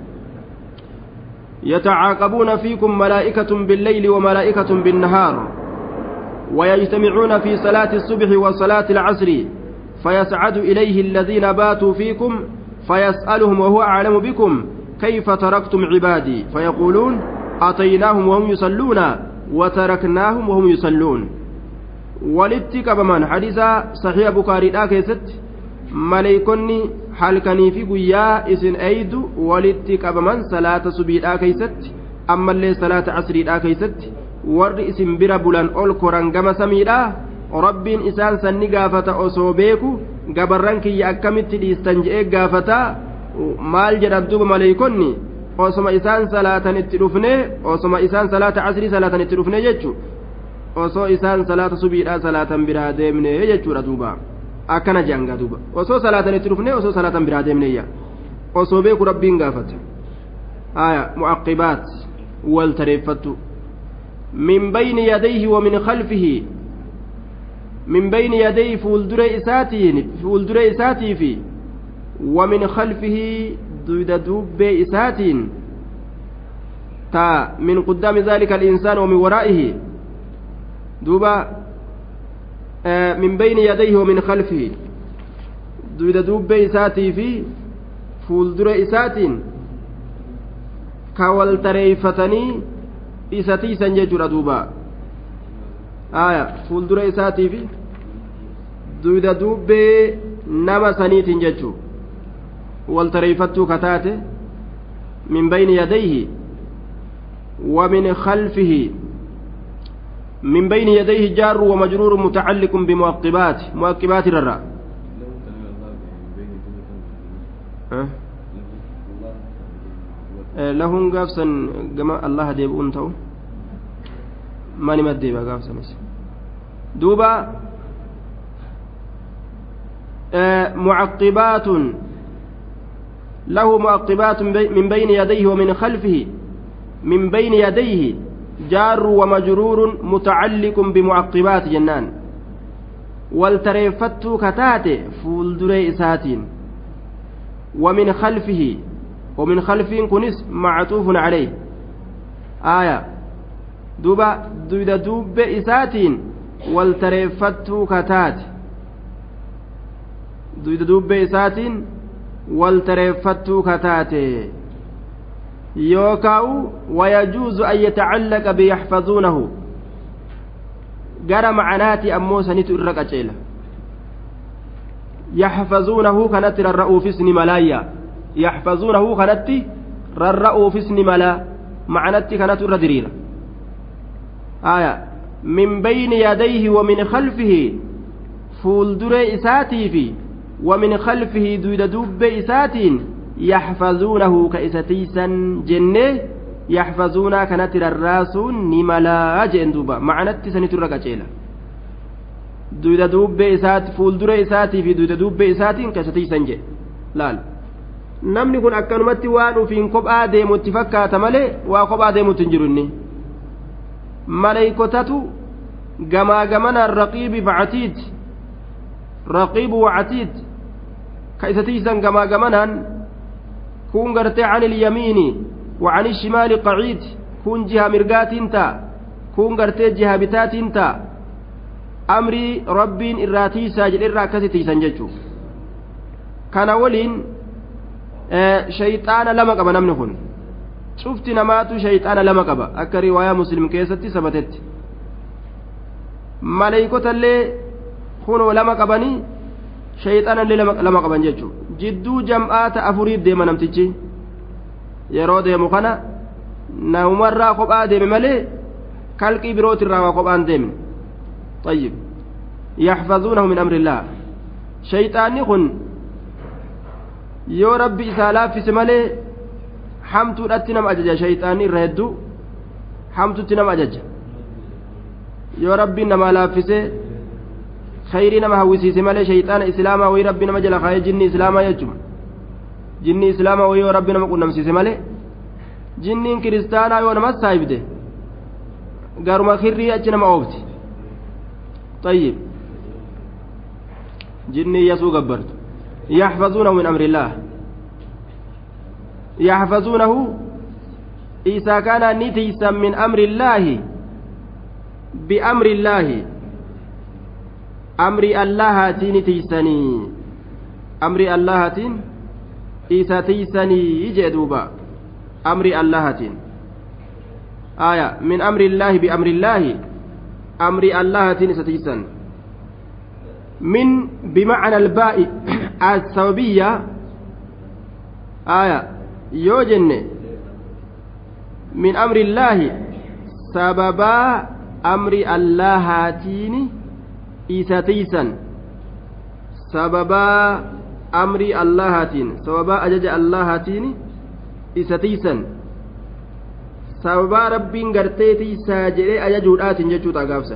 [SPEAKER 1] يتعاقبون فيكم ملائكة بالليل وملائكة بالنهار ويجتمعون في صلاة الصبح وصلاة العصر فيسعد إليه الذين باتوا فيكم فيسألهم وهو أعلم بكم كيف تركتم عبادي فيقولون أتيناهم وهم يصلون وتركناهم وهم يصلون ولتك بمن حديث صحيح بخاري كيست ملائكني halkanii fi guyyaa isin eeydu walitti qabaman salaata subiidhaa keeysatti ammallee salaata casriidhaa keeysatti warri isin bira bulan ol koran gama samiidhaa rabbiin isaan sanni gaafata osoo beeku gabarran kiyya akkamitti dhiistan je'ee gaafata maal jedhan duuba maleeykonni osoma isaan salaatan itti dhufne osoma isaan salaata casrii salaatan itti dhufne jechu osoo isaan salaata subiidhaa salaatan biraa deemne jechuudha duuba akkana janga duuba osoo salaatan itti dhufne osoo salaatan biraa deemneeyya osoo beeku rabbiin gaafate aya mu'aqqibaat wal tareeffattu min bayni yadayhi wa min khalfihi min bayni yadayhi fuuldure isaatii fi wa min khalfihi duyda duubbee isaatiin ta min quddaami dhalika al-insaan wa min waraa'ihi duuba من بين يديه ومن خلفه دوب إساتي في فولدر إسات كوالتريفتني إساتي سنججر دوبا آية فولدر إساتي في دوب نما سنيت ججو والتريفتو كتاته من بين يديه ومن خلفه من بين يديه جار ومجرور متعلق بمؤقبات الراء لهم قافسا الله ديب أنتو ما نمت ديب قافسا دوبا معقبات له معقبات من بين يديه ومن خلفه من بين يديه جار ومجرور متعلق بمعقبات جنان والتريفت كتاتي فولدري إساتين ومن خلفه كنس معطوف عليه آية دوب إساتين والتريفت كتاتي دوب إساتين والتريفت كتاتي يوكاو ويجوز أن يتعلق بيحفظونه قرى معناتي أموسا نتو الرقاجيلة يحفظونه كانت الرؤوف اسم ملايا يحفظونه كانت الرؤوف اسم ملا معناتي كانت الردريرة آية من بين يديه ومن خلفه فولدر إساتي في ومن خلفه دوب إساتين يحفظونه كإساتيسا جنة يحفظون كانت الراس نملا جندوبا معناتي سنتو الرقاجيلة duyda dubbee isaati fuuldura isaatii fi duyda dubbee isaatiin keessattiisan jedhe laal namni kun akkanumatti waan ufiin kophaa deemutti fakkaata malee waa kophaa deemutti hin jiru inni maleeykotatu gamaa gamana raqiibi facatiid raqiibu wacatiid ka isa tiisan gamaa gamanaan kun gartee can ilyamiini wa can ishimaali qaciid kun jiha mirgaatiin ta'a kun gartee jiha bitaatiin ta'a amrii rabbiin irraa tiisaa jedhe irraa akkasi tiisan jechuu kana waliin shayxaana lama qaba namni kun cufti namaatu shayxaana lama qaba akka riwaayaa muslim keessatti sabatetti maleeykotallee kunoo lama qabanii shayxaanallee lama qaban jechuu jidduu jam'aata afuriit deema namtichi yeroo deemu kana namumarraa kophaa deeme malee kalqii birootirraa waa kophaan deemne طيب يحفظونه من أمر الله شيطاني kun yoo rabbi isaa laaffise malee hamtuudhatti nama ajaja shayxaanii irra hedduu hamtuutti nama ajaja yoo rabbiin nama laaffise khayrii nama hawwisiise malee shayxaana islaamaa wayii rabbi nama jala kaayee jinni islaamaa jechuun jinni islaamaa wayii yoo rabbi nama qunnamsiise malee jinniin kiristaanaa yoo namas saayibde garuma kirrii achi nama oofti طيب جني يسوع قبرت يحفظونه من أمر الله يحفظونه إذا كان نتيسا من أمر الله بأمر الله أمر الله نتيسني أمر الله إذا تيسني يجدوبا أمر الله آية من أمر الله بأمر الله أمر الله ستيسن من بمعنى الباء السببية آية يوجن من أمر الله سببا أمر الله إستيسن سببا أمر الله سببا أجج الله إستيسن sababa rabbiin garteetii isaa jedhee ajajuudhaatiin jechuudha gaafsa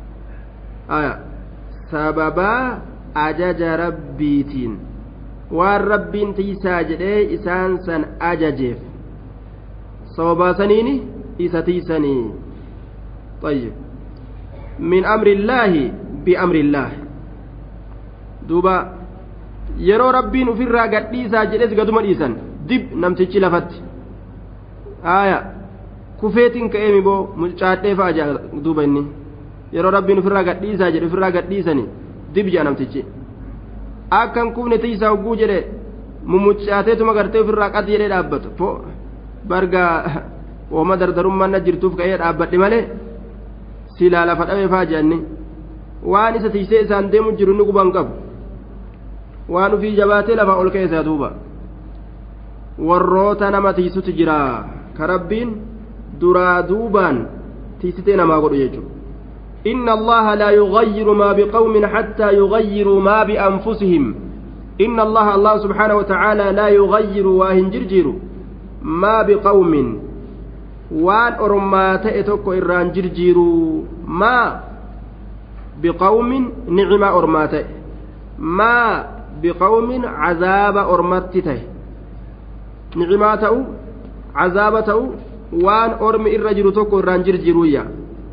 [SPEAKER 1] sababa ajaja rabbiitiin waan rabbiin tiisaa jedhee isaan san ajajeef sababaa saniini isa tiisanii طيب من أمر الله بأمر الله دوبا يرو ربين في الراقة إيسا جلس قدوما إيسان دب نمتج لفت kufeetiin ka'eemi boo mucaadhee fa'aa jaa duuba inni yeroo rabbiin ofirraa gadhiisaa jedhe ofirraa gadhiisanii dib jaa namtichi akkan kufne tiisaa hogguu jedhe mumuccaateetuma gartee ofirraa qati jedhee dhaabbatu po bargaa ooma dardarummaan na jirtuuf ka'ee dhaabbadhe malee silaa lafa dhabee fa'aa jaanni waan isa tiisee isaan deemu jiru ni guban qabu waan ufii jabaatee lafaa ol keessaa duuba warroota nama tiisutu jira ka rabbiin duraa duubaan tiisitee namaa godhu jechuudha inna allaha laa yughayyiru maa biqawmin hattaa yughayyiru maa bianfusihim inna allaha allah subhaanahu wa ta'aala laa yughayyiru waa hin jirjiiru maa biqawmin waan ormaa ta'e tokko irraan jirjiiru maa biqawmin ni'imaa ormaa ta'e maa biqawmin cazaaba ormatti ta'e ni'imaa ta'u cazaaba ta'u waan ormi irra jiru tokko irraan jirjiiruyya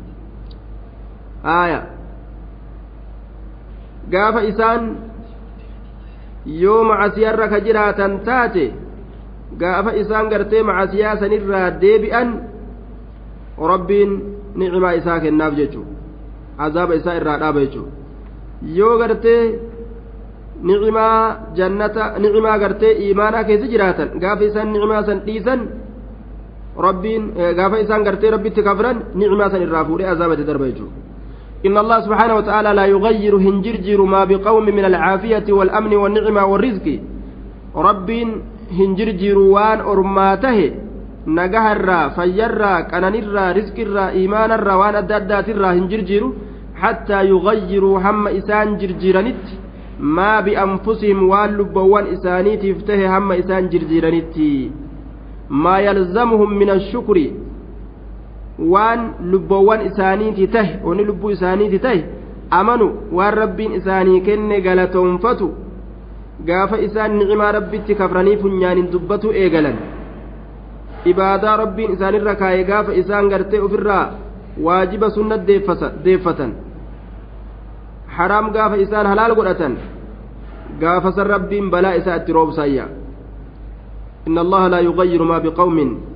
[SPEAKER 1] gaafa isaan yoo macasiyarra ka jiraatan taate gaafa isaan gartee macasiyaa sanirraa deebi'an rabbiin ni'imaa isaa kennaaf jechuu azaaba isaa irraa dhaaba jechuu yoo gartee ni'imaa jannata ni'imaa gartee iimaanaa keessa jiraatan gaafa isaan ni'imaa san dhiisan rabbiin gaafa isaan gartee rabbitti kafran ni'imaa san irraa fuudhee azaabatti darba jechuudha إن الله سبحانه وتعالى لا يغير هنجرجر ما بقوم من العافية والأمن والنعمة والرزق رب هنجرجر وان أرماته نجهر فير كننر رزق إيمان وان الدادات هنجرجر حتى يغيروا هم إسان جرجرنت ما بأنفسهم وان لبوان إسانيت يفتح هم إسان جرجرنت ما يلزمهم من الشكر waan lubboowwan isaaniiti tahe wani lubbuu isaaniiti tahe amanu waan rabbiin isaanii kenne galatoonfatu gaafa isaan ni'imaa rabbitti kafranii funyaanin dubbatu eegalan ibaadaa rabbiin isaanirra kaa'e gaafa isaan gartee ofirraa واجب سنة ديفة حرام قاف إسان حلال قرأة قاف سرب بلا إساءة روب سيا إن الله لا يغير ما بقوم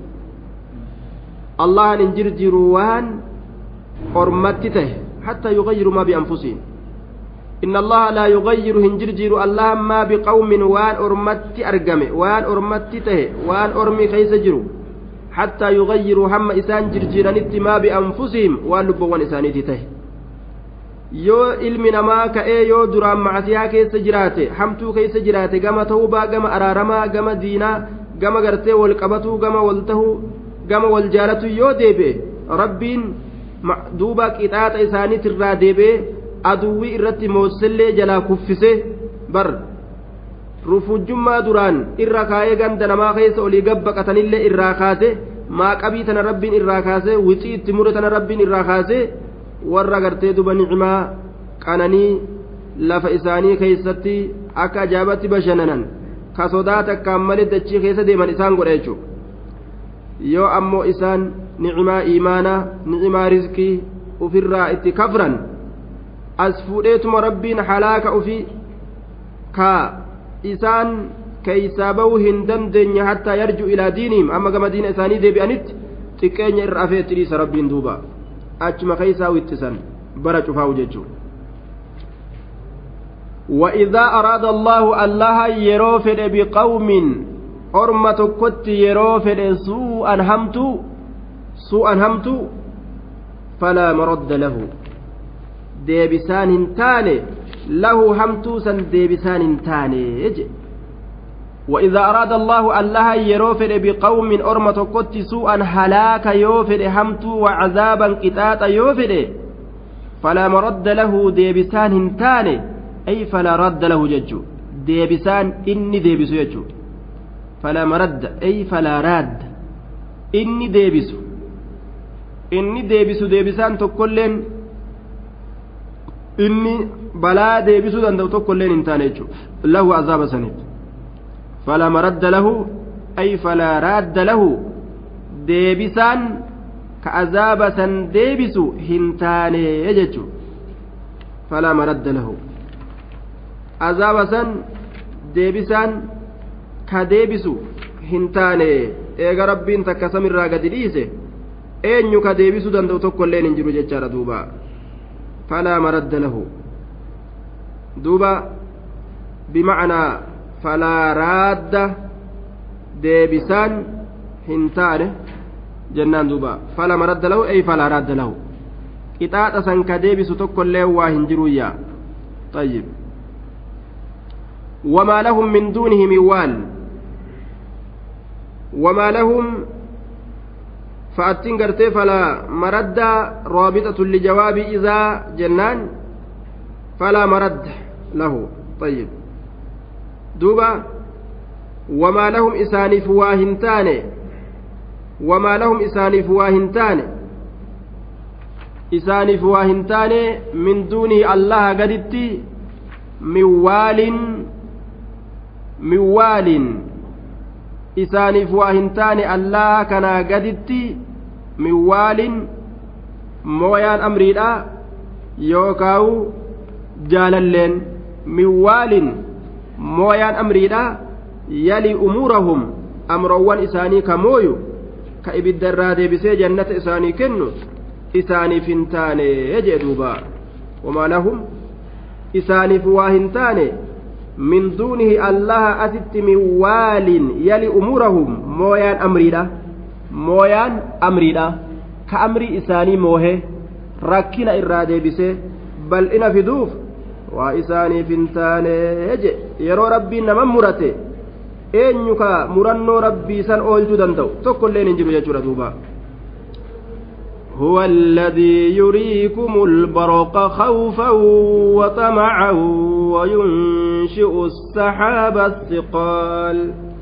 [SPEAKER 1] الله ننجرجر وان أرمتته حتى يغير ما بأنفسهم إن الله لا يغير هنجرجر الله ما بقوم وان أرمت أرقم وان أرمتته وان أرمي خيسجر حتى يغيروا هم إسان جرجرانت ما بأنفسهم وان لبوان إسانيته yoo ilmi namaa ka'ee yoo duraan macasiyaa keessa jiraate hamtuu keessa jiraate gama tawbaa gama araaramaa gama diinaa gama gartee wal qabatuu gama wal tahuu gama wal jaalatu yoo deebi'e rabbiin duuba qixaaxa isaaniitirraa deebi'e aduwwii irratti moossellee jalaa kuffise bar rufujjummaa duraan irra kaayee ganda namaa keessa olii gabbaqatanillee irraa kaase maaqabii tana rabbiin irraa kaase wixii itti mure tana rabbiin irraa kaase warra gartee duba ni'imaa qananii lafa isaanii keessatti akka ajaa'ibatti bashannanan ka sodaata akkaan malee dachii keessa deeman isaan godha jechuudha yoo ammoo isaan ni'imaa iimaanaa ni'imaa rizqii ofirraa itti kafran as fuudheetuma rabbiin halaaka ofii ka isaan keeysaa bahuu hin dandeenye hattaa yarju ilaa diinihim amma gama diina isaanii deebi'anitti xiqqeenya irra afee itti dhiisa rabbiin duuba achuma keeysaa wittisan bara cufaa'u jechuudha وإذا أراد الله الله يروفد بقوم أرمة كت يروفد سوءا همت فلا مرد له ديبسان تاني له همتوسا ديبسان تاني وإذا أراد الله الله يروفد بقوم أرمة كت سوءا هلاك يوفد همت وعذابا قطاطا يوفد فلا مرد له ديبسان تاني أي فلا رد له ججو ديبسان إني ديبسو يجو فلا مرد أي فلا راد إني ديبسو ديبسان تقولين إني بلا ديبسو دندو تقولين انتاني يجو له عذاب سنيد فلا مرد له أي فلا راد له ديبسان كعذاب سن ديبسو هنتاني يجو فلا مرد له azaaba san deebisaan ka deebisu hin taane eega rabbiin takka samirraa gadi dhiise eenyu ka deebisuu danda'u tokkolleen hin jiru jechaadha duuba falaa maradda lahu duuba bimacnaa falaa raadda deebisaan hin taane jennaan duuba falaa maradda lahu ey falaa raadda lahu qixaaxa san ka deebisu tokkolleen waa hin jiruyyaa طيب وما لهم من دونه من وال وما لهم فأتين قرتي فلا مرد رابطة لجواب إذا جنان فلا مرد له طيب دوبا وما لهم إسانف واهنتان وما لهم إسانف واهنتان من دونه الله قدتي من وال isaaniif waa hin taane allah kanaa gaditti min waalin mooyaan amriidha yookaawu jaalalleen min waalin mooyaan amriidha yali umuurahum amroowwan isaanii ka mooyu ka ibidda irraa deebisee jannata isaanii kennu isaaniif hin taane jee duuba wamaa lahum isaaniif waa hin taane من دونه الله أتت من وال يلي أمورهم مويان أمريدا كأمري إساني موهي ركنا إرادة بسي بل إنا في دوف وإساني فنتاني يرو ربي نمم مرته إنك مرنو ربي سن أول جدن دو تقول لين انجلو يجور دوبا هو الذي يريكم البرق خوفا وطمعا وينشئ السحاب الثقال